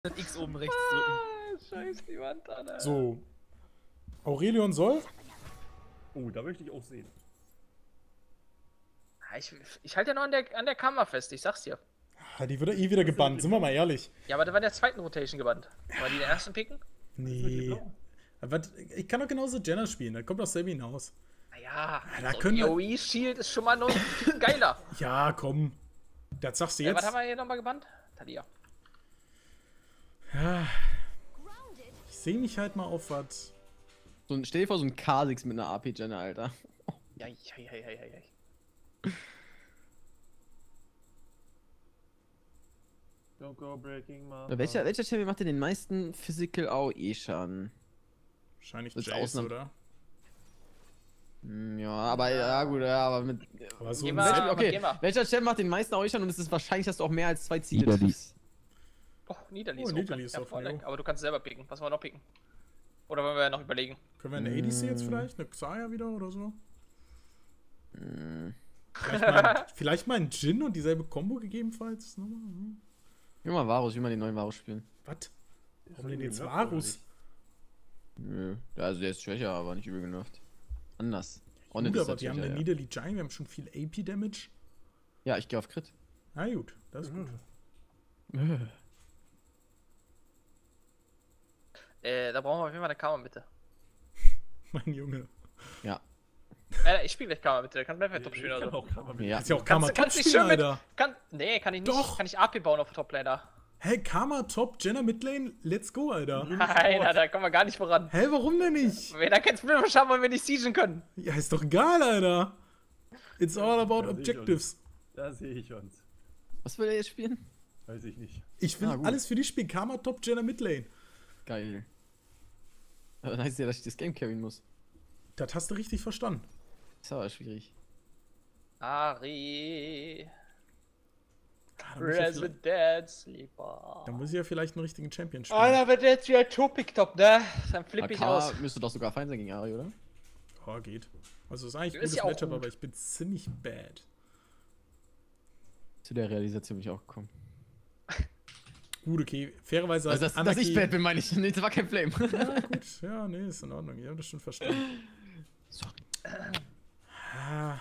Das X oben rechts drücken. Scheiß die Wand an, Alter. So. Aurelion soll? Oh, da möchte ich auch sehen. Ich halte ja noch an der Kammer fest, ich sag's dir. Ja, die wird eh wieder gebannt, sind wir mal ehrlich. Ja, aber der war in der zweiten Rotation gebannt. War die in der ersten picken? Nee. Aber ich kann doch genauso Jenna spielen, da kommt doch selber hinaus. Naja, da so können wir- AoE Shield ist schon mal noch ein geiler. Ja, komm. Das sagst du Was jetzt. haben wir hier nochmal gebannt? Talia. Ja. Ich sehe mich halt mal auf was. Stell dir vor, so ein Kha'Zix mit einer AP-Jenna, Alter. Ja. Don't go breaking my Welcher Champion macht denn den meisten Physical AOE-Schaden? Wahrscheinlich Das ist Jace, Ausnahme. oder? Ja, aber ja gut, ja, aber mit. Aber so Geh ein mal- Set- Okay, geh mal. welcher Champ macht den meisten AOE-Schaden und es ist wahrscheinlich, dass du auch mehr als 2 Ziele Nidalee. triffst. Oh, Nidalee Oh, ist Nidalee open. ist Ja, offen, voll jo. leck. Aber du kannst selber picken. Was wollen wir noch picken? Oder wollen wir noch überlegen? Können wir eine ADC jetzt vielleicht? Eine Xayah wieder oder so? Hm. Vielleicht mal einen Jhin und dieselbe Combo gegebenenfalls? Nochmal? Ich will mal Varus, ich will mal den neuen Varus spielen. Was? Warum denn jetzt Varus? Nö. Ja, also der ist schwächer, aber nicht übel genervt. Anders. Gut, ist aber halt wir haben schwächer, eine ja. Nidalee Giant, wir haben schon viel AP-Damage. Ja, ich gehe auf Crit. Na gut, das ist gut. Da brauchen wir auf jeden Fall eine Kammer bitte. Mein Junge. Ja. Ich spiele gleich Kammer bitte. Da kannst du einfach top spielen. Ich kann Also. auch Kammer mit. Ja. Ist ja auch Karma Kannst Top nicht spielen, schön mit. Alter. Nee, kann ich nicht. Doch. Kann ich AP bauen auf Toplane da. Hä, Karma Top, Jenna Midlane, let's go, Alter. Nein, da kommen wir gar nicht voran. Hä, warum denn nicht? Wenn da kein Split haben, wollen wir nicht siegen können. Ja, ist doch egal, Alter. It's all about Da sehe ich Objectives. Da sehe ich uns. Was will er jetzt spielen? Weiß ich nicht. Ich will Ah, gut. alles für dich spielen. Karma Top, Jenna Midlane. Geil. Aber dann heißt ja, dass ich das Game carryen muss. Das hast du richtig verstanden. Ist aber schwierig. Ari. Ah, da muss ich ja vielleicht- Resident Sleeper. Da muss ich ja vielleicht einen richtigen Champion spielen. Alter, wenn der jetzt wieder Topic top, ne? Dann flippe ich aus. Müsste doch sogar fein sein gegen Ari, oder? Oh, geht. Also ist eigentlich ein Ist gutes ja auch Matchup, gut. aber ich bin ziemlich bad. Zu der Realisation bin ich auch gekommen. Gut, okay. Fairerweise Also, dass ich bad bin, meine ich. Nee, das war kein Flame. Ja, gut. Ja, nee, ist in Ordnung. Ich hab das schon verstanden. Sorry. Ah,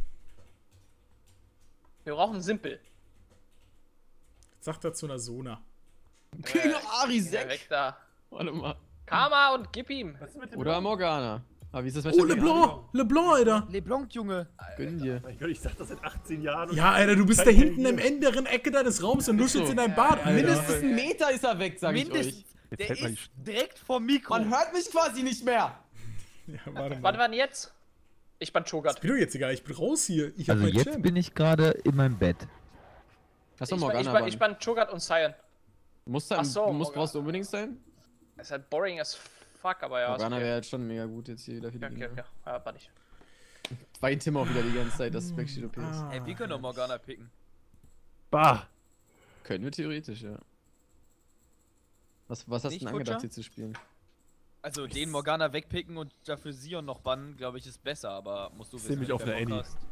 Wir brauchen Simpel. sag dazu einer Sona. King Ari Geh weg 6. da. Warte mal. Karma und gib ihm. Was ist mit dem Oder Morgana. Aber wie ist das Oh, Matchup gegen LeBlanc! LeBlanc, Alter! LeBlanc, Junge. Ari? Gönn dir. Mein Gott, ich sag das seit 18 Jahren. und Ja, Alter, du bist da kein hinten im reagiert. änderen Ecke deines Raums und nuschelst so. in dein Bad, Alter. Mindestens einen Meter ist er weg, sag ich Mindestens. euch. Der fällt mal ist direkt vom Mikro. Man hört mich quasi nicht mehr. Ja, warte Was mal. war denn jetzt? Ich bin Chogat. Ich bin doch jetzt egal, ich bin raus hier. Ich hab Also mein jetzt Champ. bin ich gerade in meinem Bett. Hast du Ich Morgana? bin Chogat und Cyan. Musst Ach so, brauchst du unbedingt sein? Ist halt boring as fuck, aber ja. Morgana ist wäre jetzt schon mega gut jetzt hier wieder für die okay. Gegner. Okay. Ja, warte ich. Bei Tim auch wieder die ganze Zeit, dass Backstreet OP ist. Ah. Ey, wir können doch Morgana picken. Bah! Können wir theoretisch, ja. Was hast du Nicht, denn angedacht Kutscher? hier zu spielen? Also den Morgana wegpicken und dafür Sion noch bannen, glaube ich, ist besser, aber musst du Ich seh mich auf wer einer Bock Annie. hast.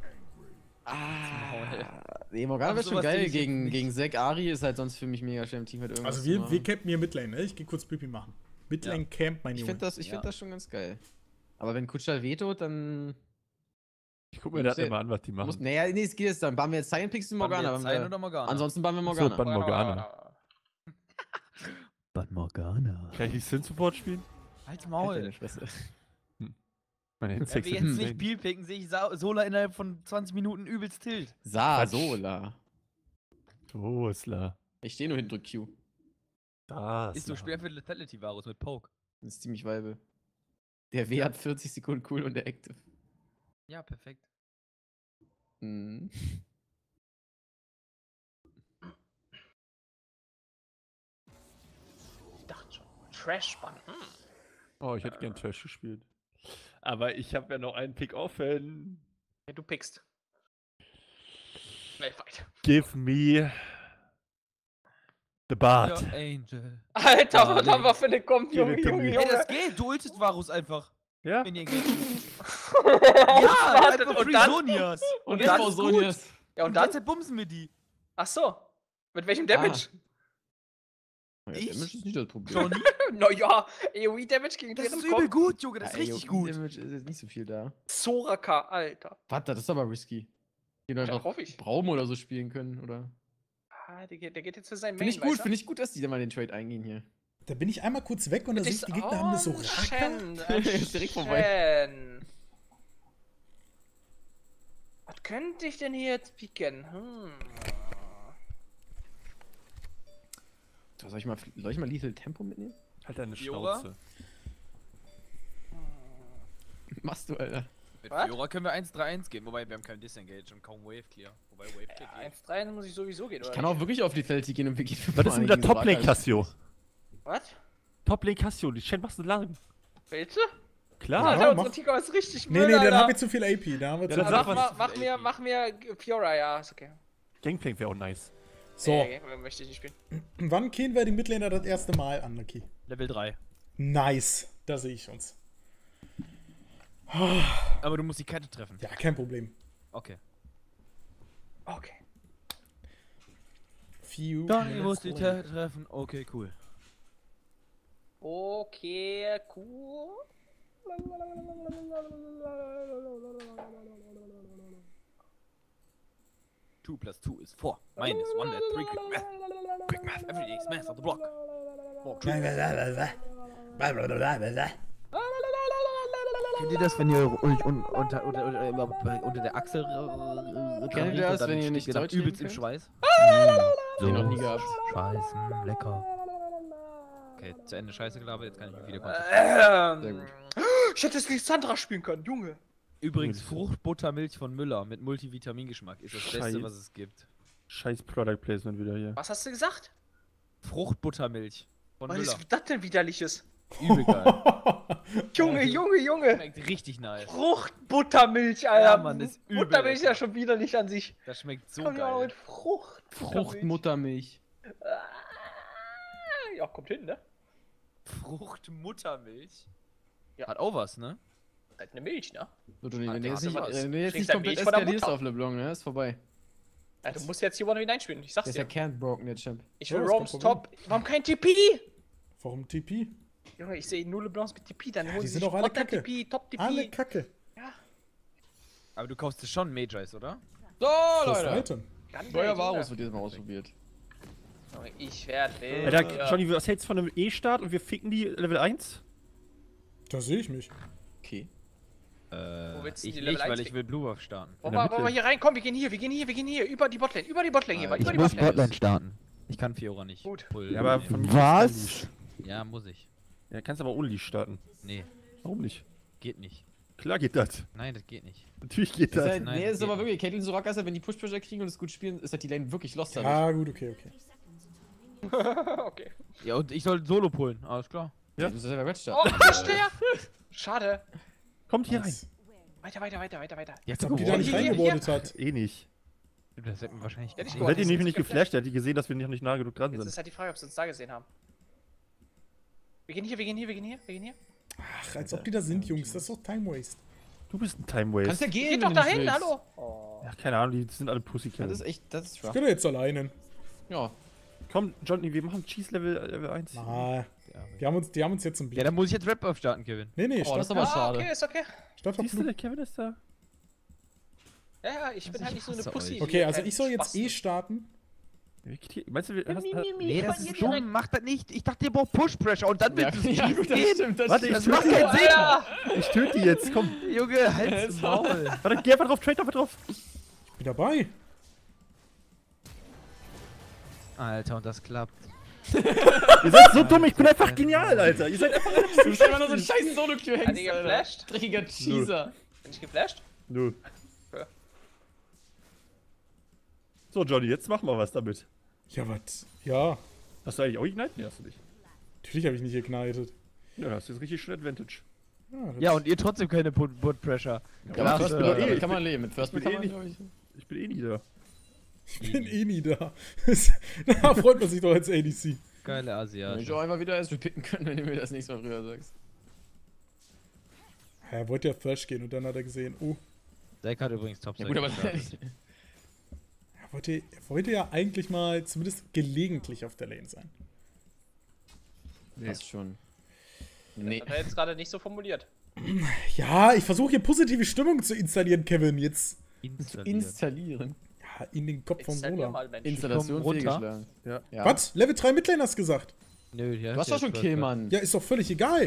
Nee, Morgana Aber wäre schon sowas geil. sehe ich jetzt Gegen nicht. Zack Ari ist halt sonst für mich mega schwer im Team halt irgendwas Also zu wir machen. campen hier Midlane, ne? Ich geh kurz Pipi machen. Midlane Camp, mein Ich Junge. finde das, Ja. find das schon ganz geil. Aber wenn Kutscher wehtut, dann. Ich guck mir das immer an, was die machen. Naja, nee, es geht jetzt dann. Bannen wir jetzt Cyan Picks in Morgana. Morgana. bannen wir- Oder Morgana? Ansonsten bannen wir Achso, Morgana. Ban Morgana. Bad Morgana. Kann ich nicht Sin-Support spielen? Halt Halt Maul. deine Fresse. Meine Wenn Insects wir jetzt sind nicht Peel picken, sehe ich Sola innerhalb von 20 Minuten übelst tilt. Sasola. Tosla. Ich stehe nur hinten, drück Q. Das. Ist so schwer für Lethality Varus mit Poke. Das ist ziemlich weibe. Der W hat 40 Sekunden cool und der Active. Ja, perfekt. Mhm. Ich dachte schon. Trash-Bann. Oh, ich hätte gern Trash gespielt. Aber ich habe ja noch einen Pick offen. Ja, du pickst. Schnell weiter. Give me the Bart. Ja, Angel. Alter, was haben wir für eine Komp, Gib Junge, it to Junge, me. Ey, Junge. das geht. Du ultest Varus einfach. Ja? Wenn ihr geht. Ja, Ja, einfach und Free dann. Sonias. Und dann jetzt ist Sonias. Ja, Und und dann. dann bumsen wir die. Ach so. Mit welchem Damage? Ja, Ich? Damage ist nicht das Problem. Johnny? Naja, AoE-Damage gegen Das deren ist übel Kopf. gut, Junge, das ist Ja, richtig AOE gut. Damage ist jetzt nicht so viel da. Soraka, Alter. Warte, das ist aber risky. Den Ja, einfach hoffe ich. Braum oder so spielen können, oder? Ah, der geht jetzt für sein Finde ich gut, finde ich gut, dass die da mal den Trade eingehen hier. Da bin ich einmal kurz weg und da sehe ich, die Gegner haben eine Soraka. Ist direkt vorbei. Was könnte ich denn hier jetzt picken? So, soll ich mal Lethal Tempo mitnehmen? Halt deine Fiora? Schnauze. Machst du, Alter. Mit Was? Fiora können wir 1-3-1 gehen, wobei wir haben kein Disengage und kaum Wave Clear. Wobei Wave Clear geht. 1-3 muss ich sowieso gehen, oder? Ich kann auch wirklich auf Lethality gehen und wir gehen Was ist denn mit der Top-Lane Cassio? Was? Top-Lane Cassio, die Shen machst du lang. Willst du? Klar. Alter, Ja, unsere mach- Tico ist richtig Nee, Müll, nee, dann Alter. haben wir zu viel AP. Da haben wir Ja, zu dann viel sag AP. was. Mach mir Fiora, ja, ist okay. Gangplank wäre auch nice. So, Möchte ich nicht spielen. wann gehen wir die Midlaner das erste Mal an, Naki? Level 3. Nice, da sehe ich uns. Aber du musst die Kette treffen. Ja, kein Problem. Okay. Okay. Few Johnny muss minutes die later. Kette treffen. Okay, cool. Okay, cool. 2 plus 2 is 4. Minus 1, that's 3. Quick math. Quick math. Every day is math on the block. More true. Kennt ihr das, wenn ihr euch unter der Achsel Kennt ihr das, wenn ihr nicht Deutsch übelst reden im Schweiß? So, Den noch nie gehabt. Scheiße, lecker. Okay, zu Ende Scheiße gelabert, jetzt kann ich mich wieder konzentrieren. Sehr gut. Ich hätte es Lissandra spielen können, Junge. Übrigens, Fruchtbuttermilch von Müller mit Multivitamingeschmack ist das Scheiße. Beste, was es gibt. Scheiß Product Placement wieder hier. Was hast du gesagt? Fruchtbuttermilch von Was Müller. ist das denn widerliches? Übel geil. Junge, Junge. Schmeckt richtig nice. Fruchtbuttermilch, Alter. Ja, Mann, das ist übel Buttermilch ist ja lecker. schon widerlich an sich. Das schmeckt so Komm ja auch geil. mit Fruchtbuttermilch. Fruchtmuttermilch. Ja, kommt hin, ne? Fruchtmuttermilch? Ja. Hat auch was, ne? Halt eine Milch, ne? So, du, wenn der du jetzt hatte nicht, was. wenn du jetzt Kriegst nicht ja komplett Milch von der eskalierst Mutter. auf LeBlanc, ne? Ist vorbei. Ja, du musst jetzt hier vorne hineinspielen, ich sag's Der ist ja dir. can't broken, der Champ. Ich Ja, will ist kein Roams Problem. Top. Warum kein TP? Warum TP? Junge, ich sehe nur LeBlancs mit TP, dann holen die sie sind sich doch alle Bottom kacke. TP, Top TP. Alle Kacke. Aber du kaufst dir schon Magi, oder? So, Das Leute. Item. Ganz Neuer ehrlich, Varus Junge. wird jetzt mal ausprobiert. Junge, ich werde Alter, Johnny, was hältst du von einem E-Start und wir ficken die Level 1? Da sehe ich mich. Okay. willst du Ich die Level nicht, weil 1 ich will Blue Buff starten. Wollen In der wir Mitte. hier rein? Komm, wir gehen hier. Über die Botlane hier, mal. Ich Über die muss Botlane. Botline starten. Ich kann Fiora nicht. Gut. Pullen. Ja, aber Nee. von mir Was? ist Ja, muss ich. Ja, kannst aber ohne Leash starten. Nee, Warum nicht? geht nicht. Klar geht das. Nein, das geht nicht. Natürlich geht Das ist das. halt, Nein, nee, das ist geht aber nicht. wirklich, Caitlyn Soraka ist halt, wenn die Push-Pressure kriegen und es gut spielen, ist halt die Lane wirklich lost dadurch. Ah, gut, okay. Okay. Ja, und ich soll Solo pullen, alles klar. Ja. Du musst ja Red Oh, starten. nicht der! Schade. Kommt hier rein. Nice. Weiter. Jetzt Als ob die da nicht Hier, hier, reingebordet hat. Eh nicht. Das hätten wir wahrscheinlich Ja, nicht gesehen. Boah, Seid ihr das nämlich ist nicht geflasht? Der hat die gesehen, dass wir nicht nah genug dran Jetzt sind. ist halt die Frage, ob sie uns da gesehen haben. Wir gehen hier. Ach, als ob die da sind, Jungs. Das ist doch Time Waste. Du bist ein Time Kannst Waste. ja gehen, Geht wenn doch du dahin, nicht willst. hallo! Oh. Ja, keine Ahnung, die sind alle Das Pussycat. ist echt, das ist Ich schwach. könnte jetzt alleine. Ja. Komm, Johnny, wir machen Cheese Level 1. Ah, Ja, die haben uns jetzt im ja, Blick. dann muss ich jetzt Rap-Buff starten, Kevin. Nee, Oh, das ist aber Ah, schade. okay, ist okay. Statt Siehst du, der Kevin ist da. Ja, ich bin halt nicht so eine hasse Pussy. euch. wie Okay, also kein ich soll jetzt Spasten. starten. Meinst du, wir hast, Nee, das ist dumm, mach das nicht. Ich dachte, ihr braucht Push-Pressure und dann Ja, willst du ja, gut, das stimmt. Das Warte, stimmt. Das macht keinen Sinn. Alter! ich töte die jetzt, komm. Junge, halt's Maul. Warte, geh einfach drauf, trade einfach drauf. Bin dabei. Alter, und das klappt. Ihr seid so dumm, ich bin einfach genial, Alter. Ihr seid einfach Du bist immer nur so ein scheiß Solo-Q Hat hängst, die Alter. geflasht? Dreckiger Cheeser. Bin ich geflasht? Null. Okay. So, Johnny, jetzt machen wir was damit. Ja, was? Ja, Hast du eigentlich auch Ignite? Nee, hast du nicht. natürlich habe ich nicht gekneitet. Ja, hast du jetzt richtig schön Advantage. Das Ja, und ihr trotzdem keine Put-Pressure. Ja, mit First Blood, Blood kann man leben. Mit First ich Blood bin kann eh man, nicht- glaub ich. Ich bin eh nie da. ich bin eh nie da. Da freut man sich doch als ADC. Geile Wenn Asia. ich auch einfach wieder erst repicken können, wenn du mir das nächste Mal früher sagst. Er wollte ja Thrash gehen und dann hat er gesehen, oh, Zack hat übrigens top Ja gut, aber er wollte ja eigentlich mal zumindest gelegentlich auf der Lane sein. Passt schon. Nee. Hat er jetzt gerade nicht so formuliert. Ja, ich versuche hier positive Stimmung zu installieren, Kevin. Jetzt Installieren. ja, in den Kopf von Installier Bruder. mal, Mensch. Installation runter. fehlgeschlagen. Ja. Ja. Was? Level 3 Midlane hast du gesagt? Nö, ja. Du hast doch schon Kill, Mann. Ja, ist doch völlig egal.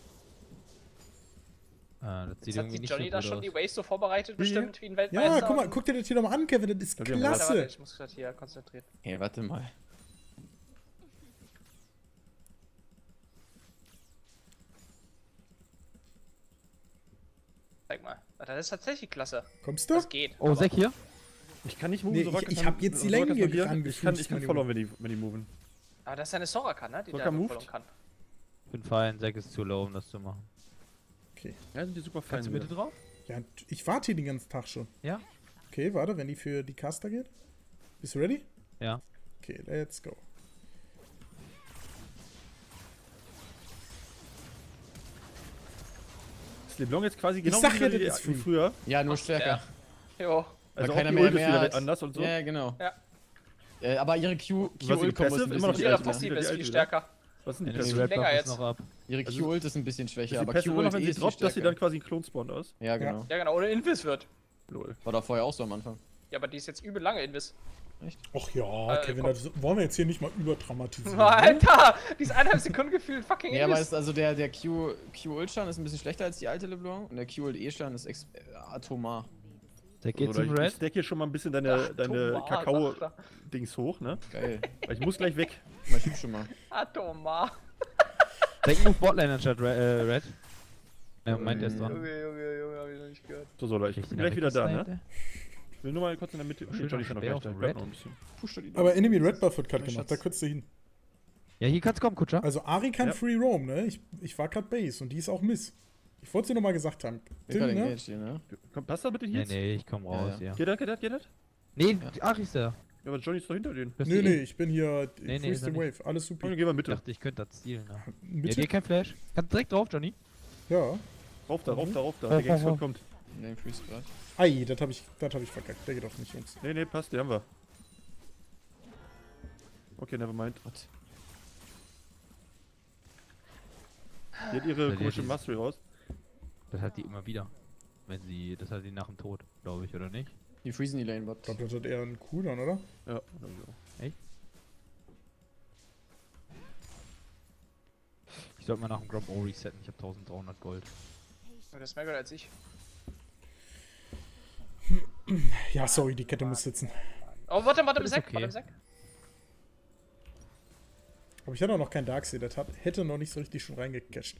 Ah, das sieht Jetzt hat irgendwie sich nicht Johnny so da gut schon aus. die Waves so vorbereitet, bestimmt wie ein Ja, Weltmeister. guck mal, guck dir das hier nochmal an, Kevin. Das ist Ja, wir haben Warte, klasse. ich muss gerade hier konzentriert. Hey, warte mal. Zeig mal. Alter, das ist tatsächlich klasse. Kommst du? Das geht. Oh, aber- Zack hier? Ich kann nicht moven, Nee, Soraka ich kann- hab jetzt die Soraka Länge ist noch hier. angefühlt, Ich kann meine followen, wenn die moven. Aber das ist eine Soraka, ne? Die Soraka da moved? folgen kann. Ich bin fein, Zack ist zu low, um das zu machen. Okay. Ja, sind die super fein. Kannst du bitte wieder. drauf? Ja, ich warte hier den ganzen Tag schon. Ja? Okay, warte, wenn die für die Caster geht. Bist du ready? Ja. Okay, let's go. Ist LeBlanc jetzt quasi genau sag ja, wie das ist wie free. früher? Ja, nur stärker. Jo. Also keiner auch die mehr Ult ist wieder hat. anders und so. Ja, genau. Ja. Aber ihre Was sind die Q-Ult-Kombo ist Passive? ein Immer noch bisschen die Ihre alte, schwächer. Passive die ist alte, viel oder? stärker. Was sind die Enemy Passive? Red länger Buff jetzt. ist noch ab. Ihre Also- Q-Ult ist ein bisschen Ist schwächer, die aber Passive nur noch, Q-Ult wenn sie ist viel droppt, dass sie dann stärker. quasi ein Klon spawnt aus? Ja, genau. Ja, genau. Oder Invis wird. Lol. War da vorher auch so am Anfang. Ja, aber die ist jetzt übel lange Invis. Ach ja, Kevin, komm. das wollen wir jetzt hier nicht mal überdramatisieren. ne? Alter! Die ist 1,5 Sekunden gefühlt fucking Ja, aber Invis. ist also der Q-Ult-Stand ist ein bisschen schlechter als die alte LeBlanc und der Q-Ult-E-Stand ist atomar. Zack geht Oder zum ich Red. stack hier schon mal ein bisschen deine Atomar, Kakao-Dings hoch, ne? Geil. Weil ich muss gleich weg. Mal schieb schon mal. Atomar. Zack move Botlane anstatt Red. Ja, meint er ist dran. Junge, hab ich noch nicht gehört. So, Sola, ich Kriegt bin ihn gleich wieder da, weggesniped, ne? Ich will nur mal kurz in der Mitte. Okay, Schön Johnny ist ja noch schwer gleich auf da. dem Bleib Red. noch ein bisschen. Push doch die Aber Enemy Red Buff wird gerade Mein gemacht, Schatz. da könntest du hin. Ja, hier kannst du kommen, Kutscher. Also Ari kann Ja. Free Roam, ne? Ich war gerade Base und die ist auch Miss. Ich wollte sie nochmal gesagt haben. Ich hab Tim, ne? engaged hier, ne? Komm, passt das bitte hier Nee, jetzt? nee, ich komm raus, Ja, ja. Geht das, geht das, geht das? Nee, Ja. Ari ist da. Ja, aber Johnny ist doch hinter denen. Das Nee, ist nee, eh- ich bin hier Nee, nee, ist er Freeze the Wave. Alles super. Komm, gehen wir Ich Mitte. dachte, ich könnte das zielen. Ja. Ja, Mitte? dir kein Flash. Kannst direkt drauf, Johnny. Ja. Rauf da, rauf da, rauf da. Rauf, Der Gangscode rauf, kommt. Ne, Freeze grad. Ei, das hab ich verkackt. Der geht auch nicht, Jungs. Nee, nee, passt, den haben wir. Okay, nevermind. What? Die hat ihre Verliert komische dieses- Mastery raus. Das hat die immer wieder. Wenn sie. Das hat sie nach dem Tod, glaube ich, oder nicht? Die freezen die Lane Bot. Ich glaube, das hat eher einen Cooldown, oder? Ja, Ich sollte mal nach dem Gromp O resetten. Ich habe 1300 Gold. Das ist mehr gut als ich. Ja, sorry, die Kette muss sitzen. Oh, warte, Das im ist Sack, okay. warte im Sack. Aber ich hatte auch noch kein Darkseid. Das hätte noch nicht so richtig schon reingecasht.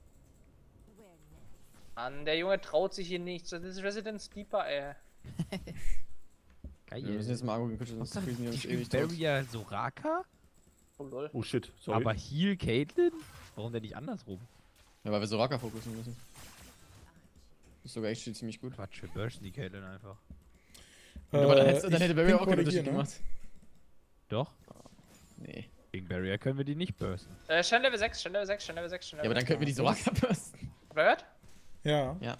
Mann, der Junge traut sich hier nichts. Das ist Resident Sleeper, ey. Geil. Wir müssen jetzt mal Argo gekutscht, sonst Hauptsache, freezen die die uns ewig spielt tot. Barrier Soraka, Oh lol. Oh shit, sorry. aber Heal Caitlyn? Warum denn nicht andersrum? Ja, weil wir Soraka fokussen müssen. Ist sogar echt ziemlich gut. Quatsch, wir bursten die Caitlyn einfach. Aber dann hätte Barry auch keinen keine Unterschied gemacht. Doch, Nee. gegen Barrier können wir die nicht bursten. Shen Level 6, Shen Level 6, Shen Level 6, Shen Ja, Level aber dann könnten wir die Soraka bursten. Habt ihr gehört? Ja. Ja.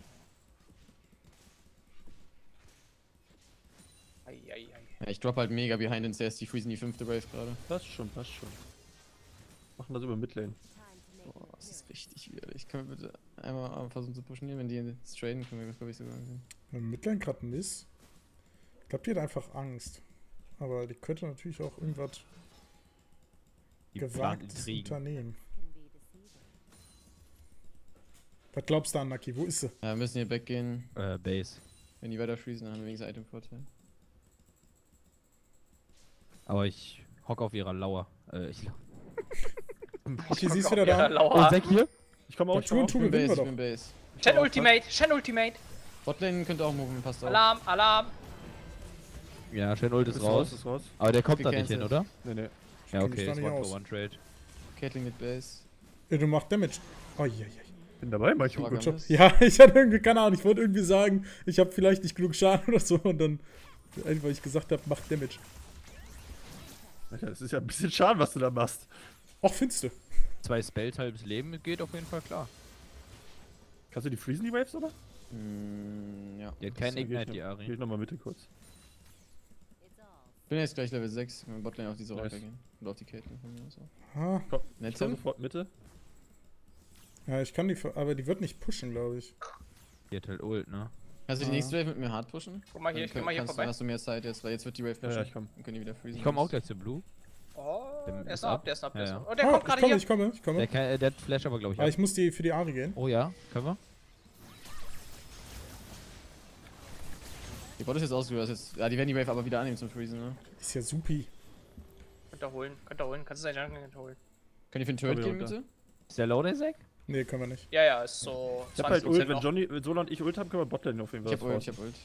Eieiei. Ja, ich drop halt mega behind den CS, die freezen die 5. Wave gerade. Passt schon, passt schon. Machen das über Midlane. Boah, das ist richtig widerlich. Können wir bitte einmal versuchen zu pushen hier, wenn die jetzt traden, können wir das glaube ich sogar sehen. Midlane gerade Miss. Ich glaube, die hat einfach Angst. Aber die könnte natürlich auch irgendwas Die plant Gewagtes Intrigen. unternehmen. Was glaubst du an, Naki? Wo ist sie? Ja, wir müssen hier backgehen. Base. Wenn die weiter freezen, dann haben wir wenigstens Item-Vorteil. Aber ich hock auf ihrer Lauer. Okay, sie ist wieder da. Oh, Lauer. Zack hier? Ich komme auch Ja, tu, schon. tu, Ich bin gewinnen wir Base, ich doch. bin Base. Shen Ultimate, Shen Ultimate. Botlane könnte auch moven, passt auf. Alarm, Alarm. Ja, Shen Ult ist Ist raus. ist raus. Aber der kommt da nicht hin, Gecancelt. oder? Nee, nee. Ja, kenn mich okay, da ist nicht One aus. for One Trade. Caitlyn mit Base. Ja, du machst Damage. Oh, je, je. Bin dabei, Mike. Soraka Gut Job. Miss. Ja, ich hatte irgendwie, keine Ahnung, ich wollte irgendwie sagen, ich habe vielleicht nicht genug Schaden oder so und dann, weil ich gesagt habe, macht Damage. Alter, das ist ja ein bisschen schade, was du da machst. Ach, findest du? 2 Spells, halbes Leben, geht auf jeden Fall klar. Kannst du die freezen, die Waves, oder? Ja. Die hat keinen Dann geh ich Ignite, die noch- Geh Ari. ich nochmal Mitte kurz. Bin jetzt gleich Level 6. Wenn wir Botlane auf diese Nice. Orca gehen. Oder auf die Caitlyn von mir aus auch. Ah, Komm, Ne, ich komm Tim? sofort Mitte. ja, ich kann die, aber die wird nicht pushen, glaube ich. Die hat halt Ult, ne? Kannst du die nächste Wave mit mir hard pushen? Guck mal hier, ich geh mal hier vorbei. Hast du mehr Zeit jetzt, weil jetzt wird die Wave Ja, pushen. ja, ich komm. Dann können die wieder freezen. Ich komme auch gleich zu Blue. Oh, Dem der ist ist ab, ab. der ist ab, Ja, der ist ja. ab. Oh, der Ah, kommt ich gerade komme, hier. ich komme, ich komme. Der hat Flash aber, glaube ich. Aber ab. ich muss die für die Ari gehen. Oh ja, können wir? Die Bot ist jetzt ausgelöst. Jetzt, ja, die werden die Wave aber wieder annehmen zum Freezen, ne? Ist ja supi. Könnt ihr holen, kannst du seinen Jungle holen. Könnt ihr für den Turret Komm, gehen, runter. bitte? Ist der low, der Zack? Nee, können wir nicht. Ja, ja, ist so Ich hab halt Ult, wenn noch. Johnny, wenn Sola und ich Ult haben, können wir Botlane auf jeden Ich Fall. hab Ult, ich hab Ult.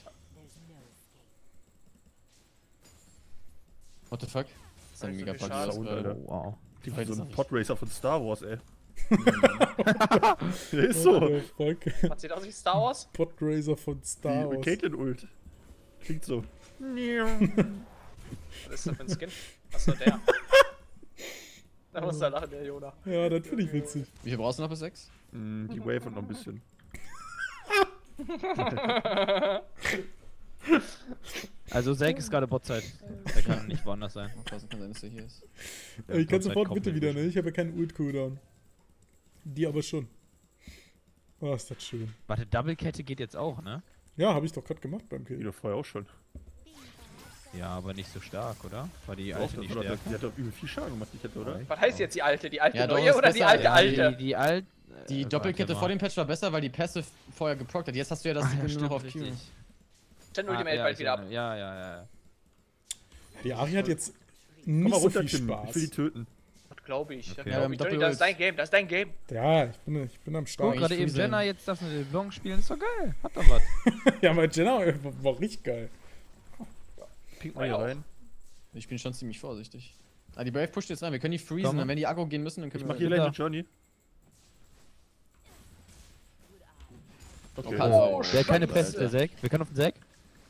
What the fuck? Das ist ein Voll mega viel Bug. Schaden. das Sound, gerade. Alter. Oh, wow. Die Fight so ist ein auch nicht- Podracer von Star Wars, ey. Der ist so. Oh, fuck. Was sieht aus wie Star Wars? Podracer von Star Wie Wars. Caitlyn Ult. Klingt so. Was ist das für ein Skin? Achso, der. Da muss er lachen, der Jona. Ja, das finde ich witzig. Wie viel brauchst du noch bis 6? Die Wave und noch ein bisschen. Also Zack ist gerade Botzeit. Der kann nicht woanders sein. Aufpassen kann sein, dass der hier ist. Der Ich kann Botzeit sofort kommt bitte nicht wieder, durch. ne? Ich habe ja keinen Ult-Cooldown. Die aber schon. Oh, ist das schön. Warte, Double-Kette geht jetzt auch, ne? Ja, habe ich doch gerade gemacht beim Die Kill. doch vorher auch schon. Ja, aber nicht so stark, oder? War die Doch, alte nicht oder? stärker? Die hat doch übel viel Schaden gemacht, die Kette, oder? Was heißt jetzt die alte? Die alte Ja, doch, neue ist oder die besser, alte ja, alte? Die alt... Die Doppelkette vor dem Patch war besser, weil die Passive vorher geprockt hat. Jetzt hast du ja das Ah, ja, nur noch auf stimmt, Q. richtig. Gen Ultimate ja, bald ich wieder ab. erinnere- Ja. Die Ari hat jetzt Komm nicht mal so runter, viel Tim. Ich will die Spaß. töten. Das glaube ich. Das, Okay. glaub Ja, ich. Doppel- Johnny, das ist dein Game, das ist dein Game. Ja, ich bin am Guck, Start. ich gerade eben freeze. Jenna, jetzt darfst du den Blanc spielen, ist doch geil. Hat doch was. Ja, mein Jenna war richtig geil. Pink mal hier auch. rein. Ich bin schon ziemlich vorsichtig. Ah, die Brave pusht jetzt rein. Wir können die freezen. Komm. Dann, wenn die Aggro gehen müssen, dann können Ich wir... mach hier gleich eine Journey. Okay. Oh, Der hat keine Scheiße. Pest, der Zack. Wir können auf den Zack.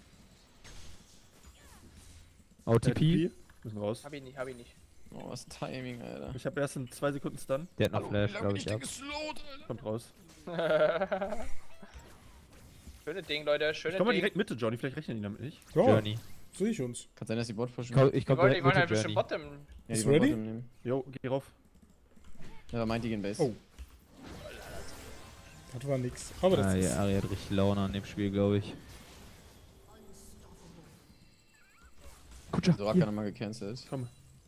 OTP. Müssen raus. Hab ich nicht, hab ich nicht. Oh, was Timing, Alter. Ich habe erst in 2 Sekunden Stun. Der hat noch Flash, glaube ich, ab. Kommt raus. Schöne Ding, Leute, schöne Ich komm mal Ding. direkt Mitte, Johnny. Vielleicht rechnen die damit nicht. Ja, Journey. sehe ich uns. Kann sein, dass die Bot pushen. Ich Die komm wollen, direkt die wollen mit halt der bestimmt Journey. Bottom. Ja, Ist die wollen ready? Bottom nehmen. Jo, geh rauf. Ja, aber meint die gehen Base. Oh. Das war nix. Aber das Ah, ist... ja, Ari hat richtig Laune an dem Spiel, glaube ich. Kutscher. So, Acker nochmal gecancelt. Komm.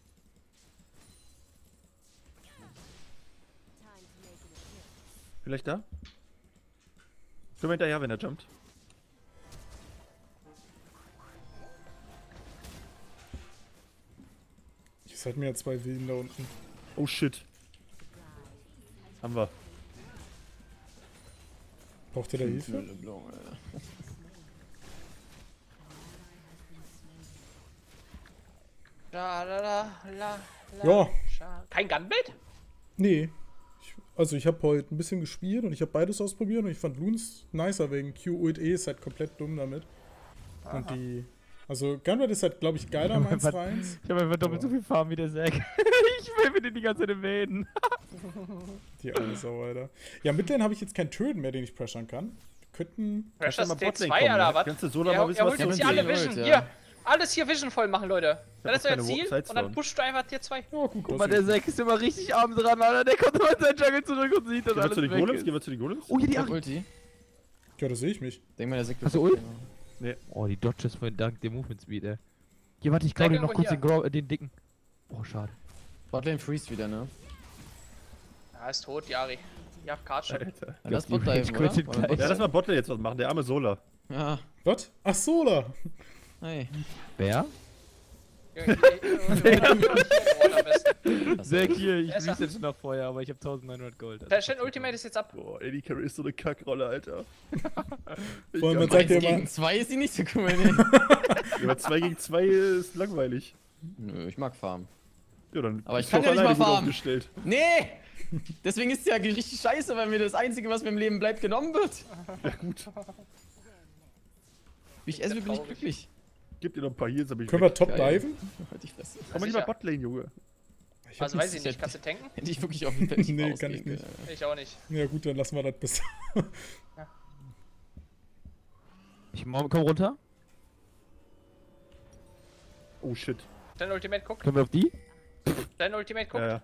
Vielleicht da? Können wir hinterher, wenn er jumpt. Ihr seid mir ja 2 Willen da unten. Oh shit. Haben wir. Braucht ihr da Hilfe? LeBlanc, Alter. Ja, Kein Gunblade? nee. Also ich habe heute ein bisschen gespielt und ich habe beides ausprobiert und ich fand Loons nicer wegen Q Ult E ist halt komplett dumm damit. Und die... Also Gunblade ist halt, glaube ich, geiler am 1-1. Ich habe einfach doppelt so viel Farm wie der Zack. Ich will mit dir die ganze Zeit erwähnen. Die eine Sau, Alter. Ja, Midlane habe ich jetzt keinen Töten mehr, den ich pressern kann. Wir könnten... Pressure mal State Botlane 2, kommen, Alter, ne? was? Kannst du Sola Er, mal wissen, er was holt der uns mit hier alle dir Vision. holt, ja. Hier, alles hier Vision voll machen, Leute. Dann hab ist euer keine Ziel Sides und dann down. pusht du einfach Tier 2. Ja, gut. Guck mal, der Zack ist immer richtig arm dran, Alter. Der kommt immer in seinen Jungle zurück und sieht, dass Gehen wir alles zu den weg Golems? ist. Gehen wir zu den Golems? Oh, hier die Ich hab Ari. Ulti. Ja, da sehe ich mich. Denk mal, der Sieg Hast du Ult? Nee. Oh, die Dodges vorhin dank dem Movement Speed, ey. Hier, warte, ich glaube Zeig dir noch kurz irgendwo den dicken. Oh, schade. Botlane freeze wieder, ne? Ja, ist tot, die Ari. Ihr habt Card schon. Alter. Dann lass die Bot Rage diven, quittet oder? gleich. Bot Ja, lass diven? mal Botlane jetzt was machen. Der arme Sola. Ja, Was? Ach, Sola! hey. Wer? Das Zack hier, ich Besser. reset schon nach vorher, aber ich habe 1900 Gold. Der Shen Ultimate ist jetzt ab. Boah, Eddie Carey ist so eine Kackrolle, Alter. Vor allem, man glaub, sagt ja 1 immer... gegen 2 ist die nicht so cool, ne? aber 2 gegen 2 ist langweilig. Nö, ich mag Farm. Ja, dann Aber ich bist kann du ja auch nicht alleine mal gut farmen. aufgestellt. Nee! Deswegen ist ja richtig scheiße, weil mir das Einzige, was mir im Leben bleibt, genommen wird. Ja, gut. Wie ich esse, bin ich traurig. glücklich. Gib dir noch ein paar Heals, aber ich Können wir top Geil. diven? Halt die Fresse. Komm mal Sicher. lieber Botlane, Junge. Ich hab Also weiß ich nicht- nicht, kannst du tanken? Hätte ich wirklich auf dem Feld Nee, rausgehen kann ich nicht. können. Ich auch nicht. Ja gut, dann lassen wir das besser. Ich komm runter. Oh shit. Dein Ultimate guckt. Können wir auf die? Dein Ultimate guckt. Ja.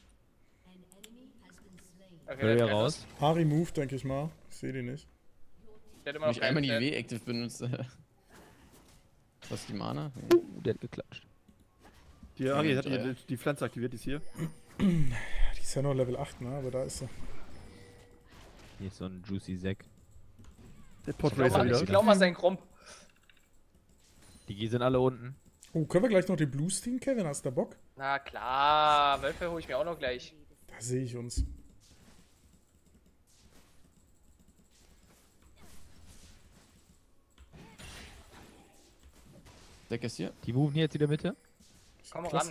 Okay, Barrier der raus. Ari Move, denke ich mal. Ich sehe die nicht. Der hat immer Wenn noch ich einmal die keinen W-Active benutze. Was ist die Mana? Der hat geklatscht. Die Ari hat die Pflanze aktiviert, die ist hier. Die ist ja noch Level 8, ne? Aber da ist sie. Hier ist so ein Juicy Sack. Der Glaub Podracer mal, wieder. ich glaub mal sein Grump. Die G sind alle unten. Oh, können wir gleich noch den Blues Team, Kevin? Hast du da Bock? Na klar, Wölfe hole ich mir auch noch gleich. Da sehe ich uns. Deck ist hier. Die moven hier jetzt in der Mitte. Komm Klasse. ran.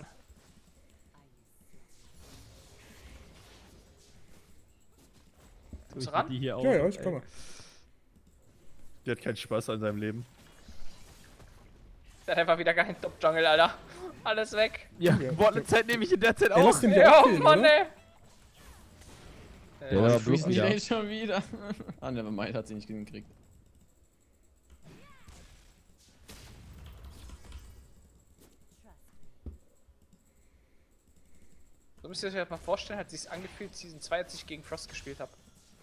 Kommst du ran? Die hier auch. Ja, ja, ich komme. Der hat keinen Spaß an seinem Leben. Der hat einfach wieder keinen Top-Jungle, Alter. Alles weg. Ja, Ja. Botlet-Zeit nehme ich in der Zeit Ey, lass auch. den wieder Ja, abfehlen, Mann, oder? ey. Ja, Oh, bloß Freeze wieder. Relay schon wieder. Ah, nevermind, hat sie nicht gekriegt. So müsst ihr euch das mal vorstellen, hat sich's angefühlt, Season 2, als ich gegen Frost gespielt habe.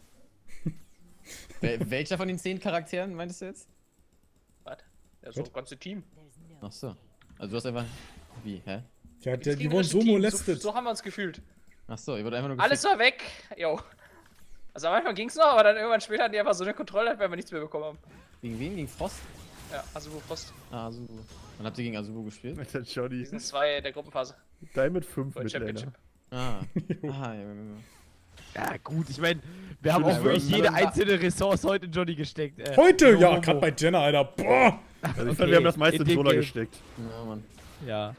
Welcher von den 10 Charakteren meintest du jetzt? Was? Ja, so Was? ganze Team. Ach so. Also du hast einfach... Wie, hä? Ja, Das die wurden so gegnerische Team, molestet. So haben wir uns gefühlt. Ach so, ihr wollt einfach nur Alles war weg. Jo. Also am Anfang ging's noch, aber dann irgendwann später hatten die einfach so eine Kontrolle, weil wir nichts mehr bekommen haben. Gegen wen? Gegen Frost? Ja, Asubu Frost. Ah, Azubu. Wann habt ihr gegen Azubu gespielt? Mit der Johnny. Season 2 der Gruppenphase. Diamond 5 World mit Championship. Lana. Ah. Ah, ja. Ja, gut, ich meine, wir haben auch Schönes wirklich Run. jede einzelne Ressource heute in Johnny gesteckt. Heute? no Ja, homo. gerade bei Jenna, Alter. Boah! Also ich fand, wir haben das meiste in dem Sola Game. gesteckt. Ja, Mann. Ja.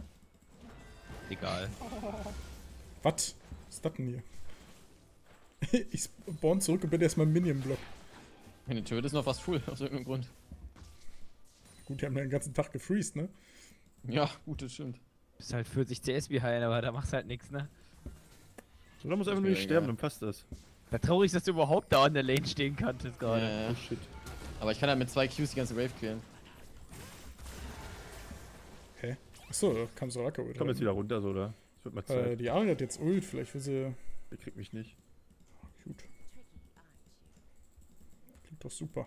Egal. Was? Was ist das denn hier? Ich spawn zurück und bin erstmal im Minion-Block. Meine Turret ist noch fast full, aus irgendeinem Grund. Gut, die haben den ganzen Tag gefreezed, ne? Ja, gut, das stimmt. Bist halt 40 CS behind, aber da machst du halt nichts, ne? Sola muss einfach mir nur nicht egal. sterben, dann passt das. Da traurig ist, dass du überhaupt da an der Lane stehen konntest gerade. Ja, Oh ja. shit. Aber ich kann halt mit 2 Qs die ganze Wave clearen. Hä? Achso, da kam Soraka wieder. Komm jetzt wieder runter, Sola. Es wird mal Zeit. Die Ari hat jetzt Ult, vielleicht will sie... Der kriegt mich nicht. Gut. Klingt doch super.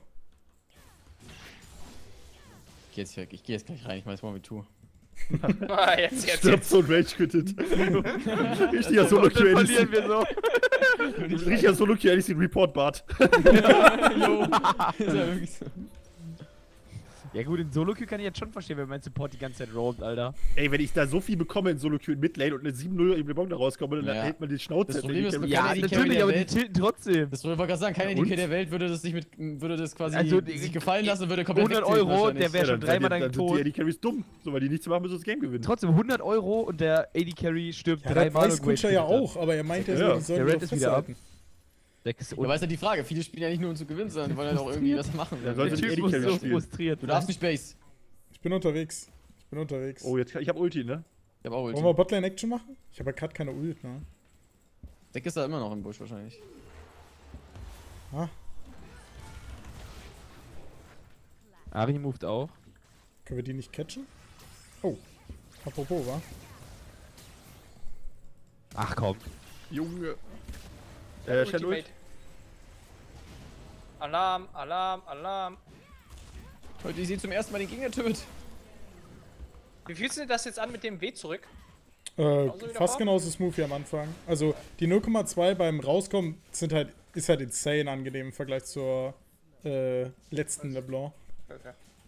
Ich geh jetzt weg, ich geh jetzt gleich rein, ich weiß mal, wie ich tue. Ah, jetzt. Stirbt so und Rage quittet. Richtiger Solo-Q, Dann verlieren wir so. Richtiger Solo-Q, eigentlich den Report-Bart. Jo, ist ja wirklich so. Ja gut, in Solo-Queue kann ich jetzt schon verstehen, wenn mein Support die ganze Zeit roamt, Alter. Ey, wenn ich da so viel bekomme in Solo-Q in Midlane und eine 7-0 im LeBron da rauskomme, dann Ja. hält man die Schnauze. Das Problem ist, wenn man ich- kann Ja, AD Carry natürlich, der aber die Welt. tilten trotzdem. Das wollte ich gerade sagen, kein Und? ADK der Welt würde das sich würde das quasi Also, sich gefallen lassen und würde komplett 100 wegtilten Euro, wahrscheinlich. der wäre schon dreimal dann dann sind tot. die AD Carries dumm. So, weil die nichts machen, müssen das Game gewinnen. Trotzdem 100 Euro und der AD Carry stirbt Ja, das dreimal. weiß und Wade Kutscher ja quittet. auch, aber er meint ja, Ja. die sollen Der doch Red ist wieder ab. festhalten. Sechs Aber weißt du die Frage, viele spielen ja nicht nur um zu gewinnen, sondern die wollen halt auch irgendwie was machen. Ja, Der sollte Typ AD muss Carry so spielen. frustriert. Du darfst nicht Base. Ich bin unterwegs. Ich bin unterwegs. Oh, jetzt, ich hab Ulti, ne? Ich hab auch Wollen wir Ulti. Botlane Action machen? Ich habe ja gerade keine Ult, ne? Deck ist da immer noch im Busch wahrscheinlich. Ah, Ari moved auch. können wir die nicht catchen? Oh. Apropos, wa? Ach komm. Junge. Shen Ult. Ultimate. Alarm, Alarm, Alarm. Heute, ich sehe zum ersten Mal den Gegner tötet. Wie fühlst du das jetzt an mit dem W zurück? wieder Fast vor? genauso smooth wie am Anfang. Also die 0,2 beim Rauskommen ist halt insane angenehm im Vergleich zur letzten LeBlanc. Okay.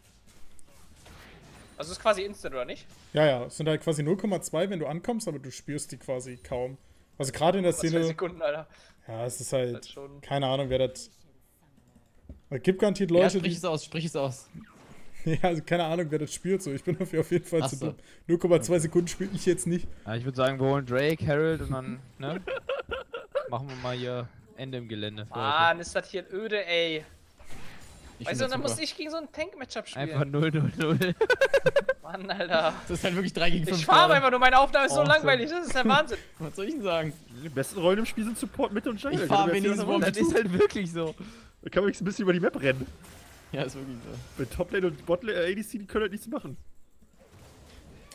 Also ist quasi instant, oder nicht? Ja, es sind halt quasi 0,2, wenn du ankommst, aber du spürst die quasi kaum. Also gerade in der Was für Szene, Sekunden, Alter. ja, es ist Das halt, ist schon... keine Ahnung, wer das... Es gibt garantiert Ja, Leute, sprich es aus, sprich es aus. ja, also keine Ahnung, wer das spürt, so. Ich bin dafür auf jeden Fall Ach zu so. dumm. 0,2 Sekunden spiele ich jetzt nicht. Ja, ich würde sagen, wir holen Drake, Harold und dann, ne? Machen wir mal hier Ende im Gelände. Für heute. Mann, ist das hier öde, ey. Ich Weißt find du, dann das muss super. ich gegen so ein Tank-Matchup spielen. Einfach 0-0-0. Mann, Alter. Das ist halt wirklich 3 gegen 5. Ich farm einfach nur, meine Aufnahme ist so Awesome. langweilig, das ist der Wahnsinn. Was soll ich denn sagen? Die besten Rollen im Spiel sind Support, Mitte und Jungle. Ich fahr Kann man wenigstens erzählen, was rum. Das ist halt wirklich so. Da kann man ein bisschen über die Map rennen. Ja, ist wirklich so. Mit Toplane und Botlane, ADC, die können halt nichts machen.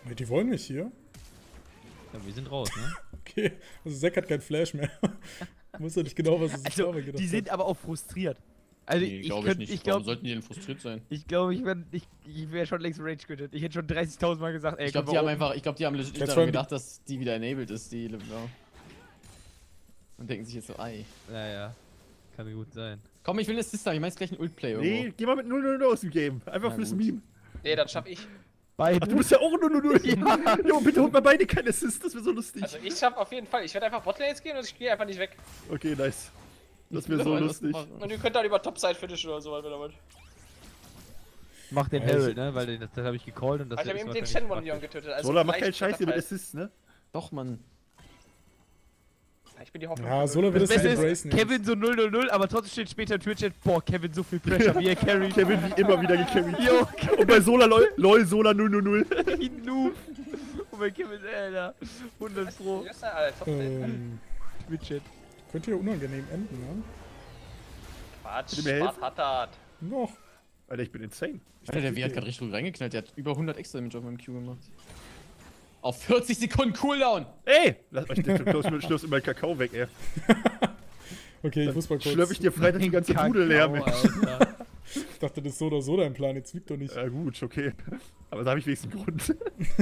Die wollen mich hier. Ja, wir sind raus, ne? Okay, also Zack hat kein Flash mehr. Muss ja nicht genau, was es sich dabei gedacht Die sind hat. aber auch frustriert. Also Nee, ich glaube könnte, nicht. ich Warum glaube, sollten die denn frustriert sein? ich wäre schon längst rage quittet. Ich hätte schon 30.000 Mal gesagt, ey, Ich glaube, die haben legit Jetzt daran wollen- gedacht, dass die wieder enabled ist, die Leblanc. Und denken sich jetzt so, ei. Naja, kann gut sein. Komm, ich will eine Assist haben, ich mein's gleich ein Ult-Play irgendwo. Nee, geh mal mit 0-0 aus dem Game. Einfach Na fürs gut. Meme. Nee, das schaff ich. Beide. Ach, du bist ja auch 0-0. Ja. Jo, bitte holt mal beide keinen Assist, das wäre so lustig. Also ich schaff auf jeden Fall. Ich werde einfach Botlane jetzt gehen und ich gehe einfach nicht weg. Okay, nice. Das Ich wäre will so aber was lustig. machen. Und ihr könnt dann über Topside finishen oder so, wenn ihr wollt. Mach den Ja, Herald, ne? Weil das habe ich gecallt und das Also ich habe eben den wahrscheinlich Shenmue praktisch. getötet. Also Sola, mach keinen vielleicht Scheiß hier mit wird das Assists, ne? Doch, Mann. halt- Ich bin die Hoffnung. Ja, Sola wird Das es Beste nicht ist, embracen. Kevin so 0-0-0, aber trotzdem steht später im Twitch-Chat, boah, Kevin so viel Pressure, wie er carried. Kevin wie immer wieder gecarried. Jo, Und bei Sola, lol, Sola 0-0-0. Kevin Noob. Und bei Kevin, Alter, 100 Pro. Ja, Alter, Topside. Twitch-Chat. Könnte ja unangenehm enden, ne? Quatsch, Will mir helfen? Smart hat das. Noch. Alter, ich bin insane. Alter, der W hat gerade richtig gut reingeknallt, der hat über 100 extra Damage auf meinem Q gemacht. Auf 40 Sekunden Cooldown! Ey! Lass euch den schlürfst immer Kakao weg, ey. Okay, ich muss mal kurz. Schlürf ich dir Freitag die ganze Bude leer mit. Alter. Ich dachte, das ist so oder so dein Plan. Jetzt liegt doch nicht. Ja gut, okay. Aber da habe ich wenigstens einen Grund.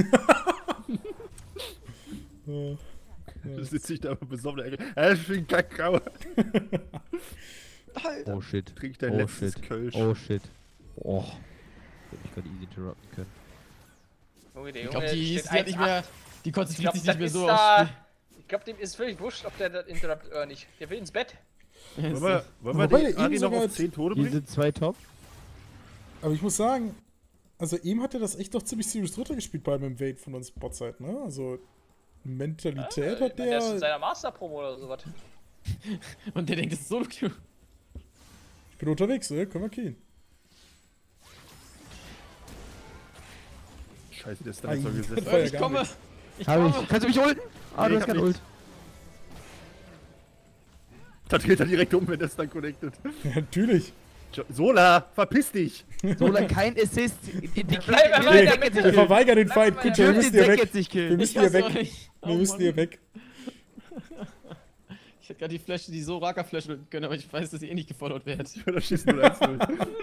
Ja. Da sitze ich da besoffen in der Ecke. Ich bin Kakao. Oh shit. Trink dein Oh letztes shit. Kölsch. Oh shit. Oh. Hätte ich gerade easy interrupten können. Junge, der Ich glaube, Junge die steht hat nicht mehr. 1,8. Die Ich konzentriert glaube, sich nicht mehr ist so da. aufs Ich glaube, dem ist völlig wurscht, ob der das interrupt oder nicht. Der will ins Bett. Spiel. Wollen wir Wobei die der Ari eben noch sogar auf 10 Tode Hier bringen? sind zwei Top. Aber ich muss sagen, also ihm hat er das echt doch ziemlich serious runtergespielt bei dem Invade von uns Botside, ne? Also Mentalität Ich hat meine, der ist in der. seiner Master-Promo oder sowas. Und der denkt, das ist Solo-Q. Ich bin unterwegs, ne? Können wir gehen. Scheiße, der ist dann jetzt so gesetzt. War ja Ich gar komme! nichts. Ich Hab komme! ich. Kannst du mich ulten? Ah, Nee, du ich hast hab kein nichts. Ult. Da dreht er direkt um, wenn das dann connected. Ja, natürlich. Sola, verpiss dich! Solange kein Assist. Die Bleib einfach Nee, in der Mitte. wir verweigern den Fight. mal Kutscher, wir müssen hier weg. jetzt nicht Wir killen. müssen Ich hier hasse weg. euch. Wir müssen hier weg. Ich hätte gerade die Flasche, die Soraka flashen können, aber ich weiß, dass ihr eh nicht gefordert werdet. Da schießt 0-1-0.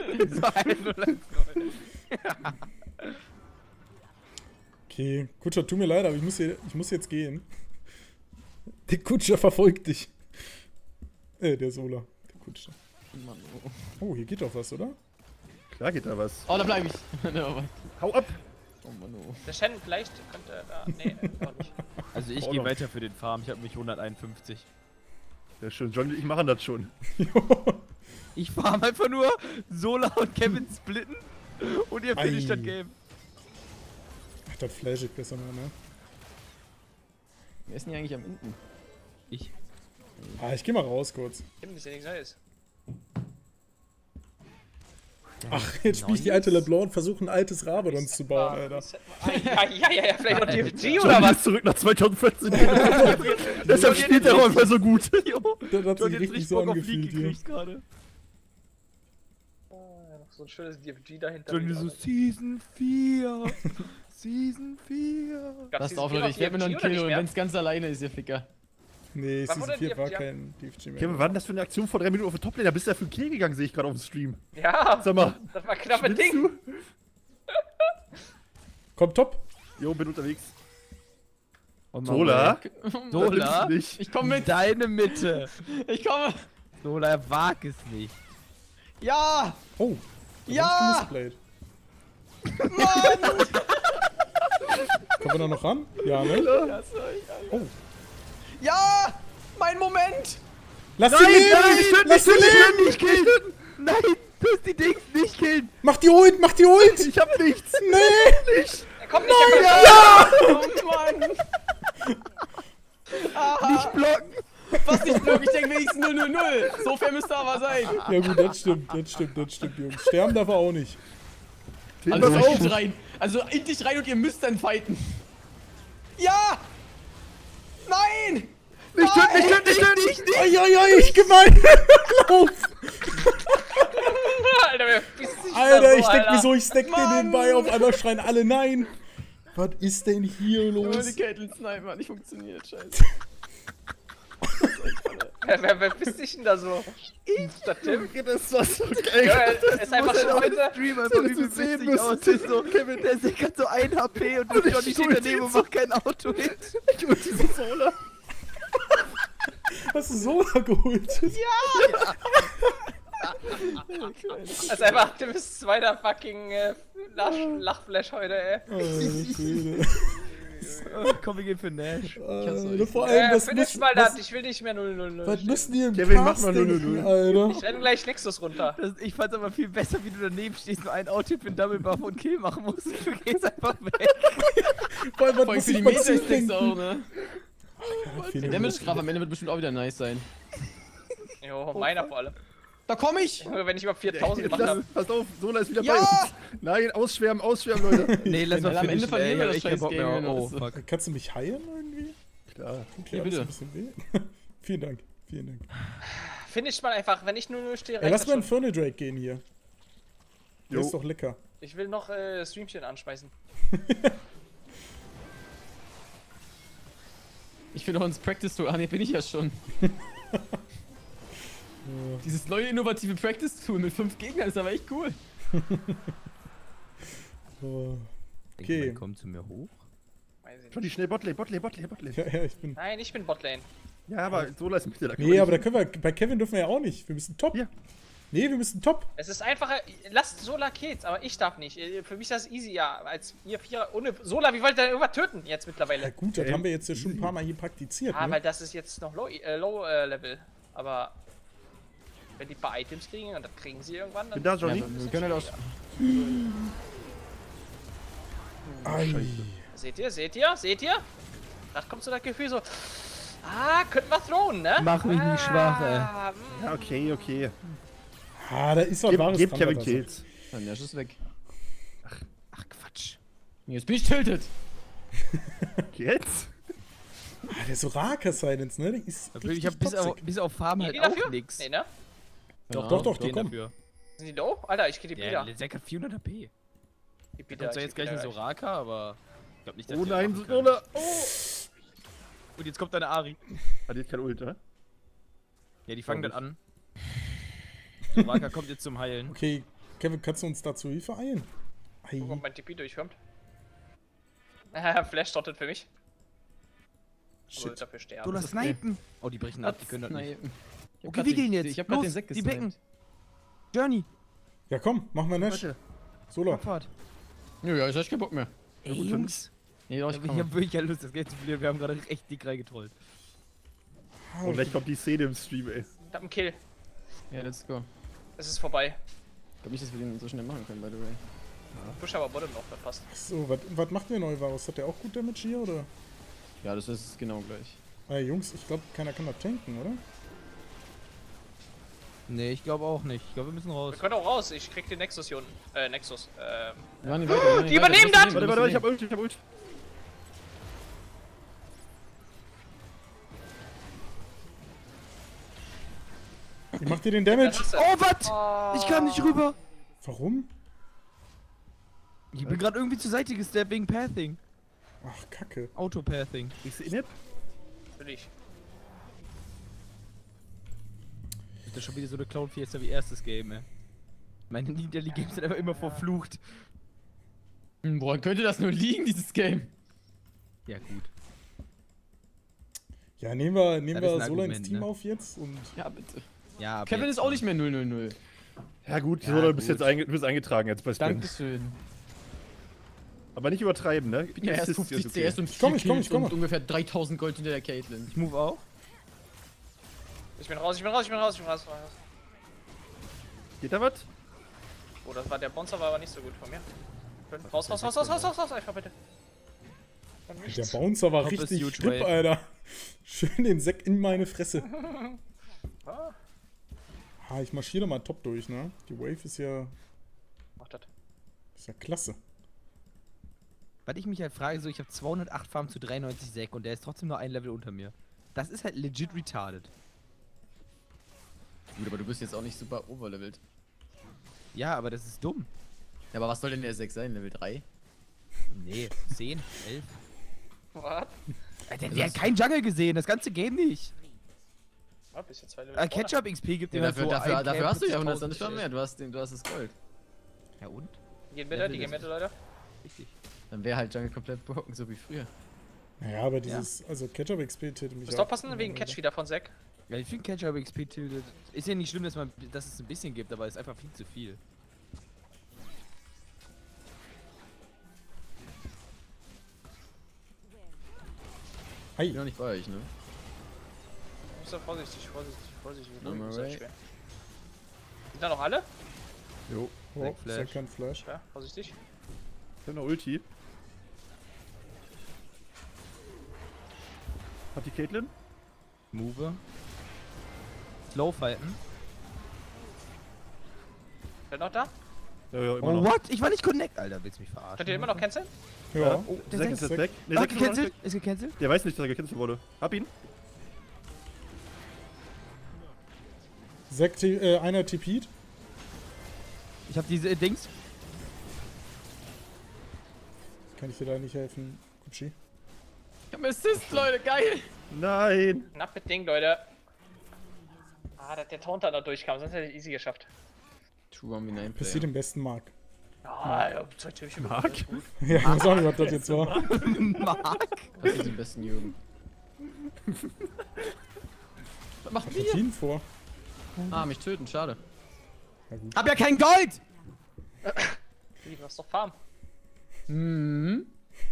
Okay, Kutscher, tut mir leid, aber ich muss jetzt gehen. Der Kutscher verfolgt dich. Der Sola. Der Kutscher. Mann, Oh, hier geht doch was, oder? Klar geht da was. oh, da bleib ich. oh Hau ab! Mann, oh. Der Shen vielleicht könnte da. Nee, auch nicht. Also ich Oh, gehe noch. weiter für den Farm. Ich habe mich 151. Ja, schön, John, ich mache das schon. Ich farm einfach nur Sola und Kevin splitten und ihr finisht das Ei. Game. Ach, das flash ich besser mal, ne? Wer ist denn hier eigentlich am Enden? Ich. Ah, ich geh mal raus kurz. Eben ist ja nichts Neues. Ach, jetzt spiel ich die alte LeBlanc und versuche ein altes Rabadons zu bauen, Alter. Ja, vielleicht noch DFG John oder was? ist zurück nach 2014. Deshalb spielt er auch einfach so gut. Das hat sich John richtig so Bock auf League angefühlt hier. gekriegt gerade. Ja, noch so ein schönes DFG dahinter. John so Season 4. Season 4. Gab's Passt diesen auf, Film Leute, ich werde mir noch einen DFG oder Kill nicht und mehr? wenn's ganz alleine ist, ihr Ficker. Nee, Wann Season wurde 4 war DFG? kein DFG mehr. Kevin, war denn das für eine Aktion vor 3 Minuten auf der Toplane? Da bist du ja für einen Kill gegangen, sehe ich gerade auf dem Stream. Ja, Sag mal, das war ein knappes schwitzt Ding. du? Komm, top. Jo, bin unterwegs. Und Sola? Sola? Das nimmst du nicht. Ich komme mit! Deine Mitte. Ich komme! Sola, wag es nicht. Ja! Oh. da Ja! hab ich gemisplayt. Mann! Kommen wir da noch ran? Ja, ne? Ja, sorry, Alter. Oh. Ja! Mein Moment! Lass sie leben! Lass sie leben! Nicht killen! Nein, du hast die Dings nicht killen. Mach die Ult! Mach die Ult! Ich hab nichts! Nee! Er kommt nicht, er kommt Oh Mann! Nicht blocken. Was nicht block? Ich denke wenigstens 0-0-0. So fair müsste aber sein. Ja gut, das stimmt, Jungs. Sterben darf er auch nicht. Also Pass auf. in dich rein. Also in dich rein und ihr müsst dann fighten. Ja! Nein! Nicht töten, nicht töten, nicht töten! Oi, ich gemein! Lauf! Alter, wer pisst sich da Alter, so, ich denk Alter? mir so, ich stack den nebenbei, auf einmal schreien alle nein. Was ist denn hier Oh, los? die Caitlyn Sniper hat nicht funktioniert, scheiße. Wer bist dich denn da so? Das Tim? Das war so geil. Ja, ist einfach schon heute. Stream einfach übel witzig aus. Ist so, Kevin, der hat so 1 HP und Johnny steht daneben und macht kein Auto hin. Ich und diese Solar. Hast du Sola geholt? Also einfach, du bist zweiter fucking Lachflash heute, ey. Komm, wir gehen für Nash. Vor allem, was Finish mal das, ich will nicht mehr 0-0-0. was müssen die im Kevin, Cast mach mal denken, 0-0-0. Alter? Ich renne gleich Nexus runter. Ich fand's aber viel besser, wie du daneben stehst, nur einen Out-Tip in Double Buff und Kill machen musst. Du gehst einfach weg. Vor allem, was Vor allem muss für die ich mal Meta-Sticks zudenken? auch, ne? Viele Der Damage-Graf am Ende wird bestimmt auch wieder nice sein. Jo, meiner vor allem. Da komm ich! Wenn ich über 4000 gemacht habe. Pass auf, Solar ist wieder Ja! bei uns. Nein, ausschwärmen, Leute. Nee, lass mal Am Ende finishen, verlieren wir ey. Ich das hab echt keinen Bock Scheiß-Game, mehr. wenn Oh, das so- fuck. Kannst du mich heilen irgendwie? Klar. Tut Ja, alles bitte. ein bisschen weh. Vielen Dank, vielen Dank. Finish mal einfach, wenn ich 0-0 stehe, Ja, reicht lass das mal einen schon. Infernal Drake gehen hier. Der Jo. ist doch lecker. Ich will noch Streamchen anschmeißen. Ich will noch ins Practice-Tool. Ah, ne, bin ich ja schon. Dieses neue innovative Practice-Tool mit 5 Gegnern ist aber echt cool. So. Okay. Okay. Komm zu mir hoch. Weiß ich Schon nicht. die schnell Botlane. Ja, ich bin. Nein, ich bin Botlane. Ja, aber Solar ist Mitte. Da können Nee, wir aber da nicht- können wir. Bei Kevin dürfen wir ja auch nicht. Wir müssen top. Ja. Nee, wir müssen top. Es ist einfacher, lasst Solar Kills, aber ich darf nicht. Für mich ist das easy, ja. Als ihr Vierer ohne Solar, wie wollt ihr irgendwas töten jetzt Ja mittlerweile? gut, das haben wir jetzt ja schon ein paar Mal hier praktiziert. Ah, Ne? weil das ist jetzt noch Low Level. Aber wenn die ein paar Items kriegen, und das kriegen sie irgendwann, dann Bin da, Johnny? Ja, wir können halt auch. Ei. seht ihr? Da kommt so das Gefühl so, könnten wir throwen, ne? Mach mich nicht schwach, ey. Ja, okay. Ah, da ist doch ein wahres Gebt Kevin Rampart, Kills. Dann Nash ist weg. Ach, Quatsch. Jetzt bin ich tilted. Jetzt? Ah, der Soraka-Silence, ne? Der ist Ich hab toxic. bis auf Farm halt Die auch dafür? nix. Nee, ne? Doch, gehen komm. dafür. Sind die low? Alter, ich geh die Ja, Bilder. Lezek hat 400 HP. Die Da kommt ja jetzt gleich ein Soraka, aber ich glaub nicht, dass Oh der nein, machen kann. Solar. Und jetzt kommt deine Ari. Hat jetzt kein Ult, ne? Ja, die fangen dann an. Soraka kommt jetzt zum Heilen. Okay, Kevin, kannst du uns dazu Hilfe eilen? Ei. Guck, ob mein TP durchkommt. Flash trottet für mich. Aber wird Shit. dafür sterben. Du lass snipen! Oh, die brechen ab, die können das nicht. Nein. Okay, wir gehen jetzt. Ich hab grad Los, den Sekt die gesniped. Becken. Journey, Ja, komm, mach mal Nash. Warte. Solar. Abfahrt. Nö, ja, ich hab keinen Bock mehr. Ey, Jungs. Nee, doch, ich Ich kann hab wirklich keine Lust, das Geld zu verlieren. Wir haben gerade echt dick reingetrollt. Und gleich kommt die Szene im Stream, ey. Ich hab einen Kill. Ja, let's go. Es ist vorbei. Ich glaub nicht, dass wir den so schnell machen können, by the way. Push aber Bottom noch, das passt. So, was macht der Neuvarus? Hat der auch gut Damage hier, oder? Ja, das ist genau gleich. Jungs, ich glaube, keiner kann das tanken, oder? Nee, ich glaube auch nicht. Ich glaube, wir müssen raus. Wir können auch raus, ich krieg den Nexus hier unten. Nexus. Wir machen ihn weiter, wir machen ihn Die weiter, übernehmen wir das! müssen Warte, ihn ich hab Ult. Wie macht ihr den Damage? Das ist Oh, was? Ich kam nicht rüber. Warum? Ich bin gerade irgendwie zur Seite gesteppt wegen Pathing. Ach, Kacke. Auto-Pathing. Ist Init? natürlich. Das ist schon wieder so eine Clown Fiesta wie erstes Game, ey. Meine Niederli Games sind aber immer verflucht. Woran könnte das nur liegen, dieses Game? Ja, gut. Ja, nehmen wir Das ist ein Solar ins Argument, Team ne? auf jetzt und. Ja, bitte. Ja, aber Kevin jetzt- ist auch nicht mehr 000. Ja gut, Ja, Solar, du bist gut. jetzt du bist eingetragen jetzt bei Spin. Dankeschön. Aber nicht übertreiben, ne? Ich bin ja erst Assist 50 ist okay. CS und Ich komm, 4 ich komm, Kills ich komm. und ungefähr 3000 Gold hinter der Caitlyn. Ich move auch. Ich bin raus. Geht da was? Oh, das war der Bonzer, war aber nicht so gut von mir. Raus, einfach bitte. Der Bouncer war Top ist richtig huge, stipp, Way. Alter. Schön den Sekt in meine Fresse. Ich marschiere mal top durch, ne? Die Wave ist ja Mach das. klasse. Weil ich mich halt frage, so ich habe 208 Farm zu 93 Sek und der ist trotzdem nur ein Level unter mir. Das ist halt legit retarded. Gut, aber du bist jetzt auch nicht super overlevelt. Ja, aber das ist dumm. Ja, aber was soll denn der 6 sein? Level 3? Nee, 10, 11. Was? Alter, der hat keinen Jungle gesehen, das ganze Game nicht. Ja, bis jetzt 2 Level. Ketchup XP gibt Ja, dir halt so dafür ein hast du ja 40.000 100 schon mehr. Du hast das Gold. Ja und? Die gehen Mitte, die gehen Mitte, Leute. Richtig. Dann wäre halt Jungle komplett broken, so wie früher. Naja, aber dieses, also Ketchup XP täte mich Musst aufpassen wegen Catch wieder von Zack. Ja, ich finde Ketchup XP tiltet. Ist ja nicht schlimm, dass es ein bisschen gibt, aber es ist einfach viel zu viel. Ich bin Hi. noch nicht bei euch, ne? Muss da vorsichtig. Nochmal Ist halt Ray. schwer. Sind da noch alle? Jo. Oh, Black Flash. Second Flash. Ja, vorsichtig. Ich hab noch Ulti. Hat die Caitlyn? Move. Slow fighten. Wer noch da? Ja, ja, immer Oh, noch. what? Ich war nicht connect. Alter, willst du mich verarschen? Könnt ihr immer noch canceln? Ja. Oh, der Zack ist Zack jetzt weg. Nee, ist Zack ist noch nicht gecancelt. weg. Ist gecancelt. Der weiß nicht, dass er gecancelt wurde. Hab ihn. Einer TP'd. Ich hab diese Dings. Kann ich dir da nicht helfen, Gucci? Ich hab Assist, Leute, geil! Nein. Knappes Ding, Leute. Ah, dass der Taunter noch durchkam, sonst hätte ich easy geschafft. True 1v9 Passiert Player. im besten Mark. Ah, ja, 2 Türchen. Mark? Ja, ich weiß auch nicht, was das jetzt war. Mark. Passiert im besten Jugend. Was macht Was ihr? hat ihn vor? Ah, mich töten, schade. Ja, gut. Hab ja kein Gold! Wie, du hast doch Farm. Mhm.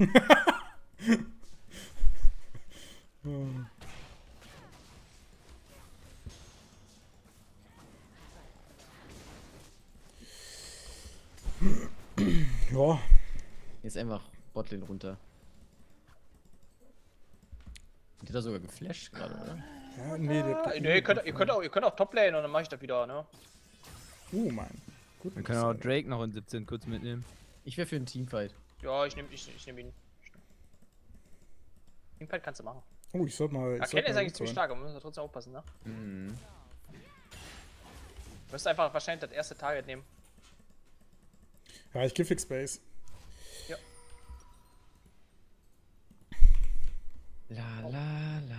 Ja, Jetzt einfach Botlane runter. Die hat da sogar geflasht gerade, oder? ja, nee, der Nee, ihr könnt auch Toplane und dann mach ich das wieder, ne? Mann. Gut. Wir können auch Drake noch in 17 kurz mitnehmen. Ich wäre für einen Teamfight. Ja, ich nehm ihn. Impact kannst du machen. Oh, ich sollte mal. Arcane ist eigentlich ziemlich stark, aber wir müssen trotzdem aufpassen, ne? Mhm. Du wirst einfach wahrscheinlich das erste Target nehmen. Ja, ich geh Fix Base. La la la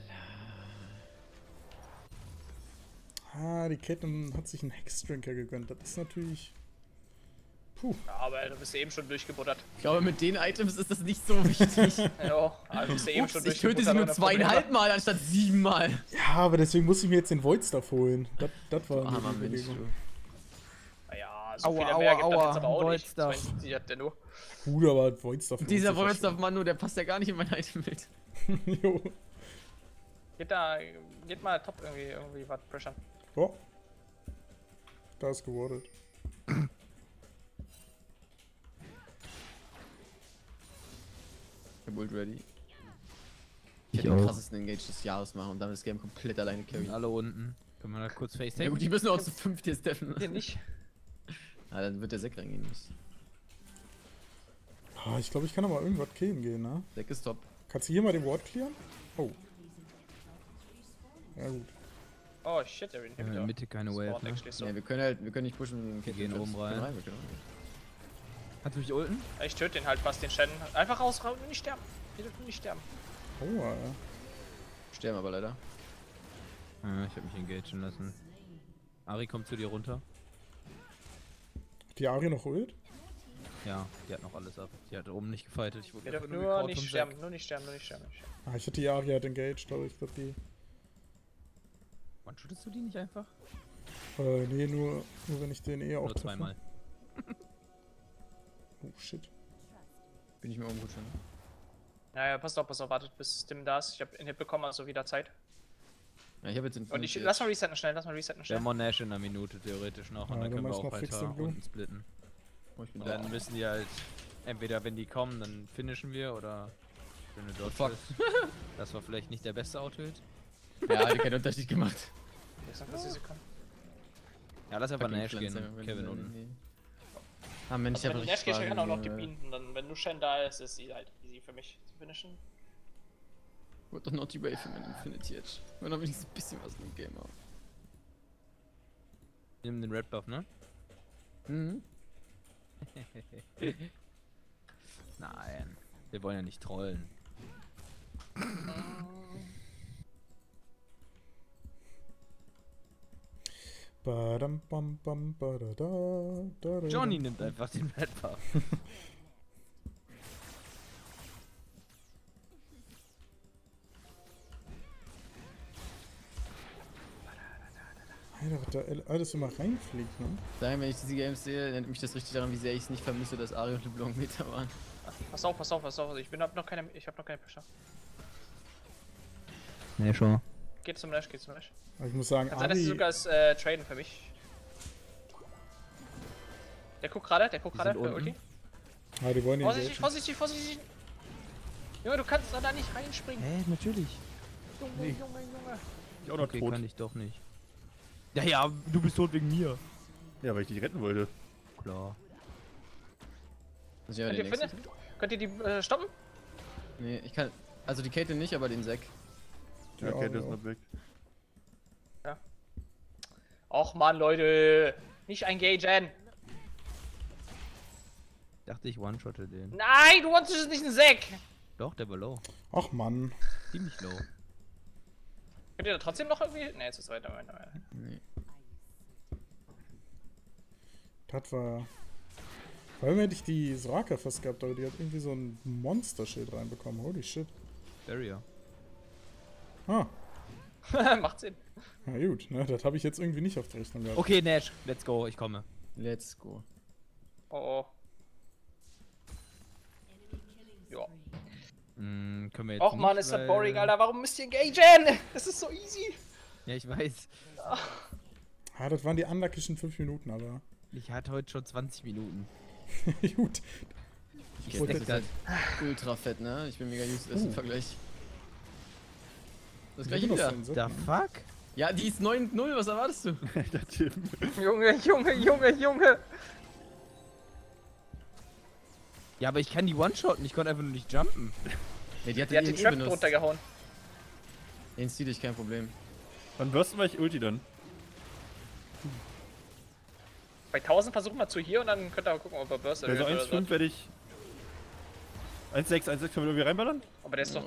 la. Ah, die Caitlyn hat sich einen Hexdrinker gegönnt. Das ist natürlich. Puh. Ja, aber du bist ja eben schon durchgebuttert. Ich glaube, mit den Items ist das nicht so wichtig. Ja, also du bist ja eben schon Ups, ich durchgebuttert. töte sie nur ohne Probleme. 2,5 Mal anstatt 7 Mal. Ja, aber deswegen muss ich mir jetzt den Voidstuff holen. Das war Armer eine Mensch, Überlegung. du. Naja, so Aua, viel mehr gibt das aua, jetzt aber auch nicht. Voidstuff. 72 hat der nur. Gut, aber Voidstuff. lohnt Dieser sich ja Wolfstuff Manu, der passt ja gar nicht in mein Itembild. schon. Jo. Geht mal top irgendwie was pressure. Oh. Da ist gewordet. Ich hab Ult ready. Ich werde den krassesten Engage des Jahres machen und damit das Game komplett alleine carry. Alle unten. Können wir da kurz Ja FaceTime? gut, die müssen auch zu 5 hier steppen. Hier nicht. Ah, dann wird der Sek reingehen müssen. Ah, ich glaube, ich kann aber irgendwas killen gehen, ne? Sek ist top. Kannst du hier mal den Ward clearen? Oh. Ja, gut. Oh shit, der Inhibitor. Mitte keine Wave. Spawned Ne? actually so. Ja, wir können nicht pushen. Wir gehen oben rein. Wir können rein. Kannst du mich ulten? Ich töte den halt fast, den Shen. Einfach raus, nicht sterben. Ihr dürft nicht sterben. Oh, ja. Sterben aber leider. Ich hab mich engagen lassen. Ari kommt zu dir runter. Die Ari noch Ult? Ja, die hat noch alles ab. Die hat oben nicht gefightet. Ich wurde Ihr dürft einfach nur gecallt nicht vom sterben, Zack. nur nicht sterben. Ah, ich hatte die Ari halt engaged, aber ich glaube die. Wann shootest du die nicht einfach? Nee, nur wenn ich den auch Nur treffe. zweimal. Oh shit. Bin ich mir oben gut schon. Naja, passt auf, wartet bis Stim da ist. Ich hab Inhib bekommen, also wieder Zeit. Ja, ich habe jetzt den Und lass mal resetten schnell, Wir haben Monash in einer Minute theoretisch noch und Ja, dann du können wir meinst auch noch Fix weiter den Blue? unten splitten. Oh, ich bin Und dann müssen die halt, entweder wenn die kommen, dann finishen wir oder wenn du dort fuck. bist. Das war vielleicht nicht der beste Outfield. Ja, die keinen Unterschied gemacht. Ich sag, dass sie kommen. Ja, lass einfach Fucking Nash gehen, Pflanze, wenn Kevin du- unten. Ah, Mensch, Also, wenn du Nash gehst, kann auch noch die Bienen. Bienen. Und dann, wenn du Shen da ist, ist sie halt easy für mich zu finishen. Wird doch noch die Wave für mein Infinity Edge. Wenn wir wenigstens ein bisschen was im Game haben. Nimm den Red Buff, ne? Mhm. Nein. Wir wollen ja nicht trollen. Badam, bam, bam, badada, dadada. Johnny nimmt einfach den Red Buff. Alter, was da alles immer reinfliegt, ne? Daher, wenn ich diese Games sehe, erinnert mich das richtig daran, wie sehr ich es nicht vermisse, dass Ari und LeBlanc Meta waren. Pass auf, pass auf, pass auf. Ich hab noch keine Pressure. Nee, schon. Geht zum Lash, geht zum Lash. Aber ich muss sagen, Kann sein, dass sie Ari, sogar das Traden für mich. Der guckt gerade sind für unten. Ulti. die wollen ihn Vorsichtig, vorsichtig, vorsichtig. Junge, du kannst da nicht reinspringen. Hä, natürlich. Junge. Ich auch noch Okay, tot. kann ich doch nicht. Ja, ja, du bist tot wegen mir. Ja, weil ich dich retten wollte. Klar. Also, ja, Könnt ihr den nächsten. finden? Könnt ihr die stoppen? Nee, ich kann. Also die Kate nicht, aber den Zack. Ja, Ja, okay, das ist ja. noch weg. Och man, Leute. Nicht engagen. Dachte ich one-shotte den. Nein, du wolltest nicht einen Sack. Doch, der war low. Ach Mann. Ziemlich low. Könnt ihr da trotzdem noch irgendwie... Ne, jetzt ist weiter. Nee. Das war. Vor allem hätte ich die Soraka fast gehabt, aber die hat irgendwie so ein Monster-Schild reinbekommen. Holy shit. Barrier. Ah, Macht Sinn. na gut, ne? Das habe ich jetzt irgendwie nicht auf der Rechnung gehabt. Okay, Nash, let's go, ich komme. Let's go. Oh. Ja. Können wir jetzt Och nicht, man, ist das weil- boring, Alter. Warum müsst ihr engagen? Das ist so easy. Ja, ich weiß. Ah, das waren die unluckischen 5 Minuten, aber. Ich hatte heute schon 20 Minuten. Gut. Ich wollte stack Das das. ist ultra fett, ne? Ich bin mega useless im Vergleich. Das gleiche Immer noch wieder. so ein Set, The ne? fuck? Ja, die ist 9-0, was erwartest du? Der Tim. Junge. Ja, aber ich kann die one-shotten, ich konnte einfach nur nicht jumpen. Nee, die hat Die hat den den Trap benutzt. runtergehauen. Den Stil ich kein Problem. Wann wirst du ich Ulti dann? Bei 1000 versuchen wir zu hier und dann könnt ihr mal gucken, ob er Burst Also erhöht oder 1,5 werde ich. 1,6 können wir irgendwie reinballern? Aber der ist doch...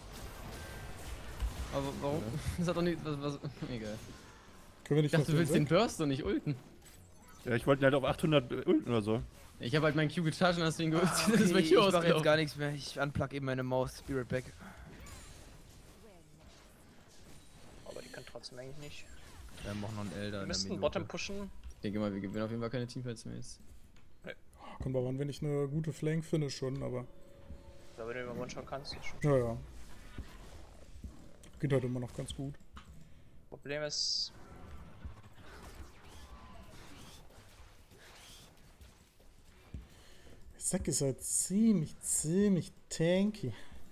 Aber warum? Das hat doch nicht. Was, egal. Können wir Ich nicht dachte, du noch willst den Burst und nicht ulten. Ja, ich wollte ihn halt auf 800 ulten oder so. Ich habe halt meinen Q gecharged und hast ihn geultet. Das ist Okay, mein ich Q mach jetzt ausgelaufen. gar nichts mehr. Ich unplug eben meine Maus. Spirit back. Aber die können trotzdem eigentlich nicht. Wir haben auch noch einen Elder. Wir in der müssten Minute. Bottom pushen. Ich denke mal, wir gewinnen auf jeden Fall keine Teamfights mehr jetzt. Kommt aber an, wenn ich eine gute Flank finde schon, aber. Ja, wenn du über One-Shot kannst, ist schon. Ja. Geht halt immer noch ganz gut. Problem ist... Zack ist halt ziemlich tanky.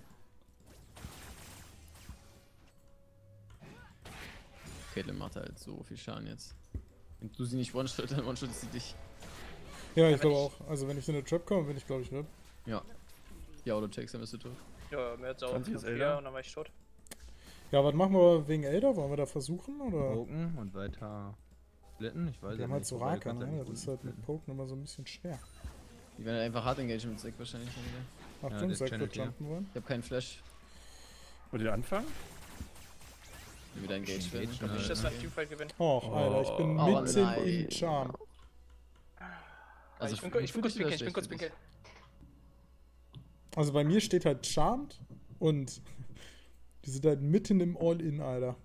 Caitlyn macht halt so viel Schaden jetzt. Wenn du sie nicht one-shot, dann one-shot sie dich. Ja, ich wenn glaube ich- auch. Also wenn ich in eine Trap komme, bin ich glaube ich RIP. Ja. Ja, oder Takes, dann bist du tot. Ja, mir jetzt auch 20 ist 4 Elder. und dann war ich tot. Ja, was machen wir wegen Elder? Wollen wir da versuchen? Oder? Poken und weiter splitten. Ich weiß Wir haben halt so wobei du Raka, kannst ja ne? nicht Das ist unten halt mit splitten. Poken immer so ein bisschen schwer. Die werden einfach hart engagieren mit Zack wahrscheinlich schon wieder. Achtung, das Zack channelt wird ihr. jumpen wollen. Ich habe keinen Flash. Wollt ihr anfangen? Wenn wir wieder engaged werden. Engaged, glaub Nicht, ich. dass wir einen Teamfight gewinnen. Och, Alter, ich bin Oh, mitten nein. in Charm. Also ich bin kurz pinkeln, ich bin kurz pinkeln. pinkeln. Also bei mir steht halt Charmed und die sind halt mitten im All-In, Alter.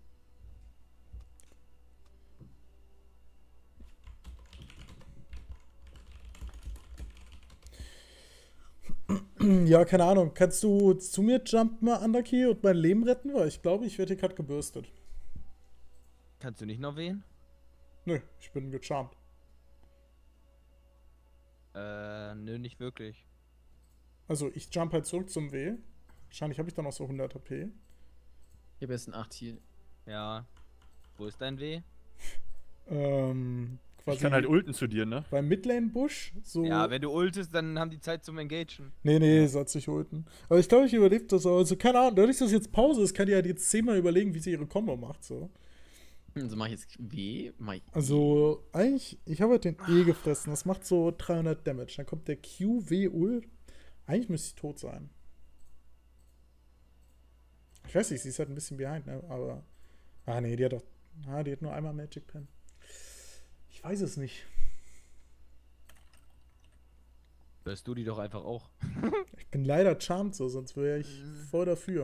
Ja, keine Ahnung. Kannst du zu mir jumpen, Underkey, und mein Leben retten? Weil ich glaube, ich werde hier gerade gebürstet. Kannst du nicht noch wählen? Nö, ich bin gecharmt. Nö, nicht wirklich. Also ich jump halt zurück zum W. Wahrscheinlich habe ich dann noch so 100 HP. Ich habe jetzt einen 8 Heal. Ja. Wo ist dein W? Quasi Ich kann halt ulten zu dir, ne? beim Midlane-Busch. So. Ja, wenn du ultest, dann haben die Zeit zum Engagen. Nee, soll sich ulten. Aber ich glaube, ich überlebe das auch. Also keine Ahnung, dadurch, dass jetzt Pause ist, kann die halt jetzt 10-mal überlegen, wie sie ihre Combo macht. So. Also mach ich jetzt W? Mach ich Also eigentlich, ich habe halt den E gefressen. Das macht so 300 Damage. Dann kommt der Q, W, Ult. Eigentlich müsste sie tot sein. Ich weiß nicht, sie ist halt ein bisschen behind, ne? Aber. Ah, nee, die hat doch. Ah, die hat nur einmal Magic Pen. Ich weiß es nicht. Hörst du die doch einfach auch. Ich bin leider charmed so, sonst wäre ich voll dafür.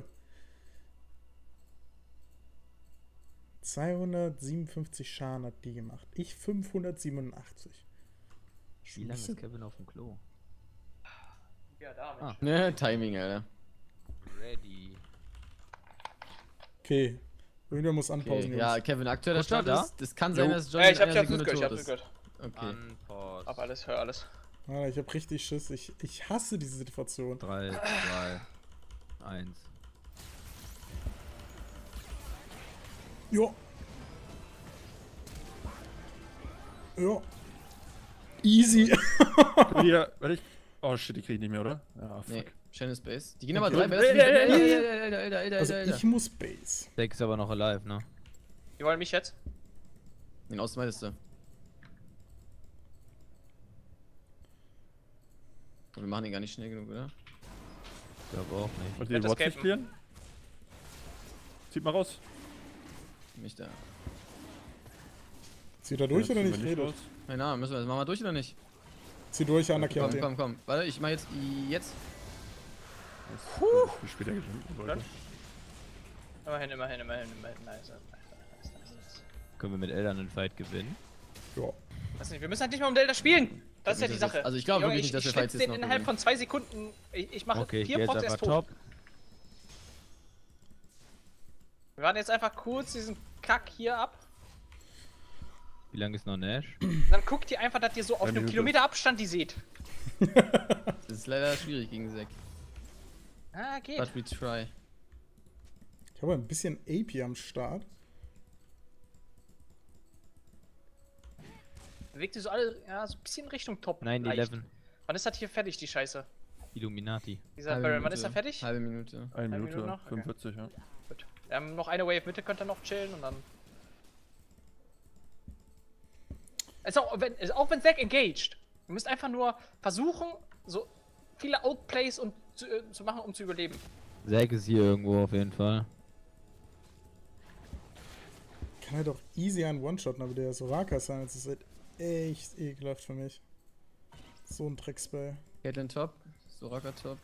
257 Schaden hat die gemacht. Ich 587. Wie lange ist Kevin auf dem Klo? Ja, da, Ah. Ne, Timing, Alter. Ready. Okay. Irgendwer muss anpausen, Okay. Ja, Jungs. Kevin, aktueller Kutscher Stand da? ist, das kann sein, dass John Ja, in ich hab's einer gehört, Sekunde ich tot hab's ist. gehört. Okay. Unpause. Hab alles, hör alles. Ah, ich hab richtig Schiss. Ich hasse diese Situation. 3, 2, 1. Ja. Ja. Easy. Hier, warte ich. Oh shit, die krieg ich nicht mehr, oder? Ja, fuck. Nee, Shannon Space. Die gehen aber Okay. 3 Alter. Also ich muss Base. Deck ist aber noch alive, ne? Die wollen mich jetzt? Den Außen meintest du. Wir machen den gar nicht schnell genug, oder? Ich glaube auch nicht. Wollt werd ihr das Wards nicht capen. clearen? Zieht mal raus. Nicht da. Zieht er durch Ja, oder ziehen nicht? wir Redet. raus. Keine Ahnung, müssen wir das machen wir durch oder nicht? Zieh durch, Anaki hat Komm, den. komm, komm. Warte, ich mach jetzt. Wie später gestimmt, Leute. Immerhin. Nice. Können wir mit Eltern einen Fight gewinnen? Ja. Weiß nicht, wir müssen halt nicht mal um Delta spielen. Das ist ja die Nicht, Sache. also ich glaube Junge, wirklich nicht, dass wir ich Fights schlitz jetzt den noch innerhalb gewinnen. von 2 Sekunden. Ich mache Okay, ich 4 gehe jetzt Pops einfach erst tot. top. Wir warten jetzt einfach kurz diesen Kack hier ab. Wie lange ist noch Nash? Und dann guckt ihr einfach, dass ihr so auf einem Minute. Kilometer Abstand die seht. Das ist leider schwierig gegen Zack. Ah, geht. But we try. Ich habe ein bisschen AP am Start. Bewegt ihr so alle, ja, so ein bisschen Richtung Top. 9-11. Wann ist das hier fertig, die Scheiße? Illuminati. Dieser Halbe Barrel, wann Minute. ist er fertig? Halbe Minute. Eine Minute Minute, noch? Okay. 45, ja. Gut. Wir haben noch eine Wave Mitte, könnt ihr noch chillen und dann. Also auch wenn Zack engaged. Ihr müsst einfach nur versuchen, so viele Outplays und zu machen, um zu überleben. Zack ist hier irgendwo auf jeden Fall. Kann halt auch easy einen One-Shot, aber der Soraka sein. Das ist halt echt ekelhaft für mich. So ein Trickspell. Caitlyn top. Soraka top.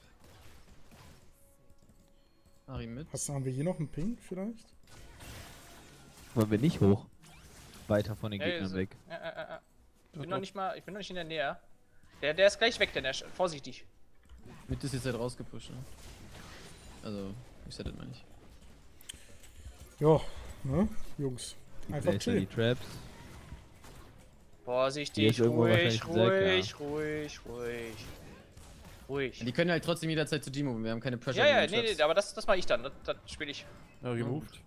Ari mit. Haben wir hier noch einen Ping vielleicht? Wollen wir nicht hoch? Weiter von den Ja, Gegnern so- weg. Ich bin noch nicht in der Nähe. Der ist gleich weg, der Nash. Vorsichtig. Mit ist jetzt halt rausgepusht, ne? Also, ich seh das mal nicht. Ja, ne? Jungs. Einfach Laser die chill. Traps. Vorsichtig, Hier ist irgendwo ruhig, wahrscheinlich ein ruhig. Die können halt trotzdem jederzeit zu demoven, wir haben keine Pressure. Ja, gegen den nee, Traps. aber das mache ich dann. Das spiele ich. Ja, removed.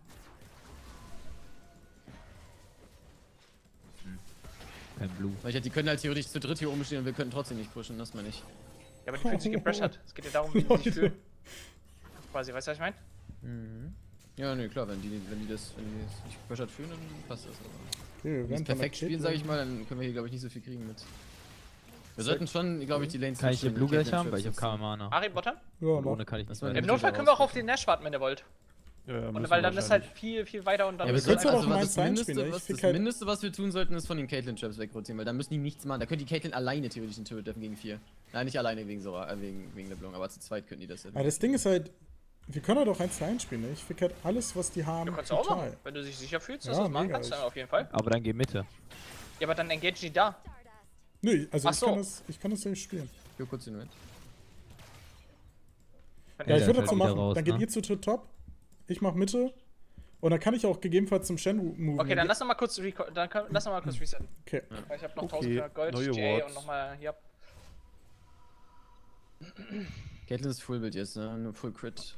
Kein Blue. Weil die können halt theoretisch zu dritt hier oben stehen und wir können trotzdem nicht pushen, das meine ich. Ja, aber die fühlen sich gepressured. Es geht ja darum, wie die sich fühlen. Quasi, weißt du, was ich meine? Ja, nee, klar, wenn die das nicht gepressured fühlen, dann passt das. Aber Okay, wir wenn die werden es perfekt spielen, sage ich mal, dann können wir hier, glaube ich, nicht so viel kriegen mit. Wir sollten schon, glaube ich, die Lanes Kann ich hier switchen, Blue wenn gleich Caitlyn haben? Weil ich habe Traps kaum Mana. Ari Bottern? Ja, Und mach. ohne kann ich Das nicht war weiter. Im natürlich Notfall können wir auch auf rausfinden. den Nash warten, wenn ihr wollt. Ja, ja, Und müssen weil wir dann ist halt wahrscheinlich. viel weiter und dann. Ja, wir Du kannst sollten, aber auch also, mal das, eins reinspielen, Mindeste, ich was, fick das halt- Mindeste, was wir tun sollten, ist von den Caitlyn Traps wegrotieren, weil da müssen die nichts machen. Da können die Caitlyn alleine theoretisch einen Turret treffen gegen 4. Nein, nicht alleine wegen Sora, wegen LeBlanc, aber zu zweit könnten die das Aber das Ding ist halt, wir können halt auch 1-1 spielen, ne? Ich fick halt alles, was die haben, Du kannst auch machen. Wenn du dich sicher fühlst, dass Ja, du das machen mega, kannst, dann ich- auf jeden Fall. Aber dann geh Mitte. Ja, aber dann engage die da. Nee, also Ach so. ich kann das nicht spielen. Jo, kurz den mit. Dann Ja, ich der würde ist das so halt wieder machen. raus, Dann geht ne? ihr zu dritt top, ich mach Mitte. Und dann kann ich auch gegebenenfalls zum Shenwu move. Okay, dann lass noch mal kurz resetten. Okay. Weil ich hab noch Okay, 1000 Gold, neue GA Wards. und nochmal hier. Caitlyn ist Fullbild jetzt, ne? Nur Full Crit.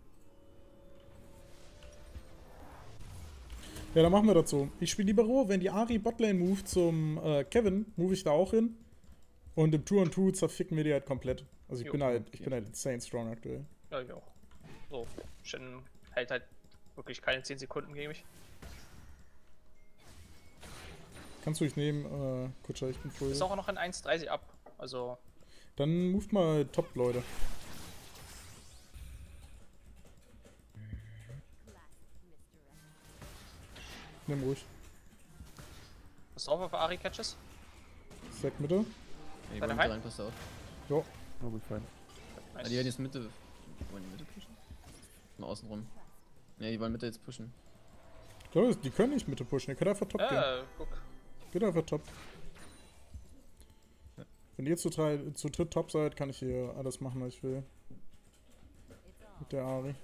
Ja, dann machen wir das so. Ich spiele Libero, wenn die Ari Botlane move zum Kevin, move ich da auch hin. Und im 2-on-2 zerficken wir die halt komplett. Also ich Jo, bin halt insane strong aktuell. Ja, ich auch. So, Shen hält halt wirklich keine 10 Sekunden gegen mich. Kannst du dich nehmen, Kutscher, ich bin full. Ist auch noch in 1,30 ab. Also, Dann moved mal top, Leute. Nimm ruhig. Pass auf Ari Catches. Stack Mitte. Ja, die Seid ihr wollen rein? Mitte rein, passt auf. Ja. Oh, gut, fein. Ah, die werden jetzt Mitte. Wollen die Mitte pushen? Mal außen rum. Ne, die wollen Mitte jetzt pushen. Ich glaube, die können nicht Mitte pushen. Ihr könnt einfach top gehen. Guck. Geht einfach top. Wenn ihr zu dritt top seid, kann ich hier alles machen, was ich will. Mit der Ari.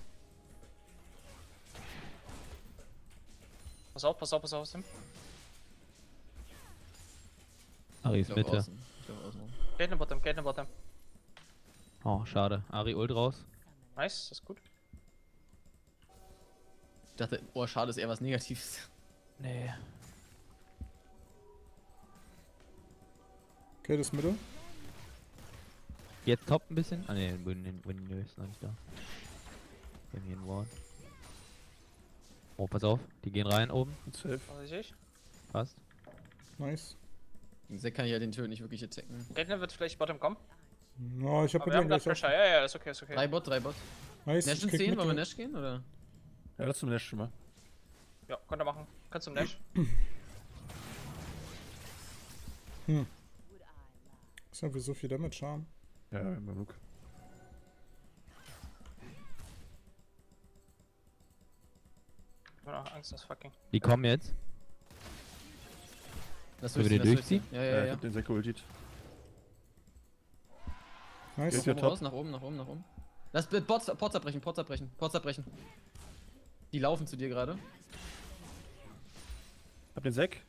Pass auf, Sim. Ari Ich ist glaube Mitte. außen. Ich glaube außen rum. Geht in Bottom. Oh, schade. Ari ult raus. Nice, das ist gut. Ich dachte, oh, schade, ist eher was Negatives. Nee. Okay, das Mitte. Jetzt top ein bisschen. Ah ne, Win ist noch nicht da. Wir haben hier einen Ward. Oh, pass auf. Die gehen rein oben. Safe. Was ich? Passt. Nice. Den Zack kann ich ja den Turret nicht wirklich attacken. Caitlyn wird vielleicht Bottom kommen. No, ich hab Aber wir haben gleich gerade auf. Pressure. Ja, ist okay, ist okay. 3 Bot, 3 Bot. Nice. Nash ich in krieg 10, wollen wir Mitte. Nash gehen, oder? Ja, lass zum Nash schon mal. Ja, könnt ihr machen. Kannst du Nash. Ist ja, wir so viel Damage haben. Ja, wir haben genug. Ich hab auch Angst, das fucking. Die kommen jetzt. Lass Sollen wir den durchziehen. Ja, ja, Ich ja. hab den Sekko ultiert. Nice. Ist ja Oben top. raus, nach oben, nach oben, nach oben. Lass Pots abbrechen, Pots abbrechen, Pots abbrechen. Die laufen zu dir gerade. Hab den Sek.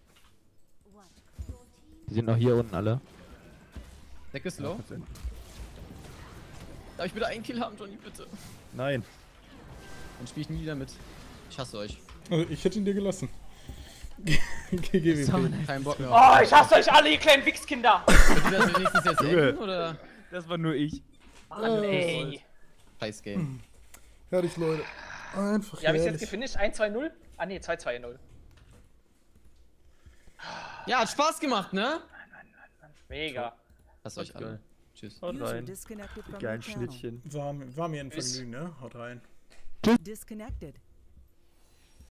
Die sind noch hier unten alle. Deck ist low. Darf ich bitte einen Kill haben, Johnny, bitte? Nein. Dann spiel ich nie wieder mit. Ich hasse euch. Also, ich hätte ihn dir gelassen. GGWP. Kein Bock mehr. Oh, ich hasse euch alle, ihr kleinen Wichskinder! Könnt ihr das wenigstens jetzt enden, oder? Das war nur ich. Mann, ey. Scheiß Game. Herrlich, Leute. Einfach Ja, hab ich's jetzt herrlich. gefinisht? 1-2-0? Ah ne, 2-2-0. Ja, hat Spaß gemacht, ne? Mega. Hasse euch alle. Tschüss. Haut User rein. disconnected Die from geilen your channel. Schnittchen. War mir ein Vergnügen, ne? Haut rein. Disconnected.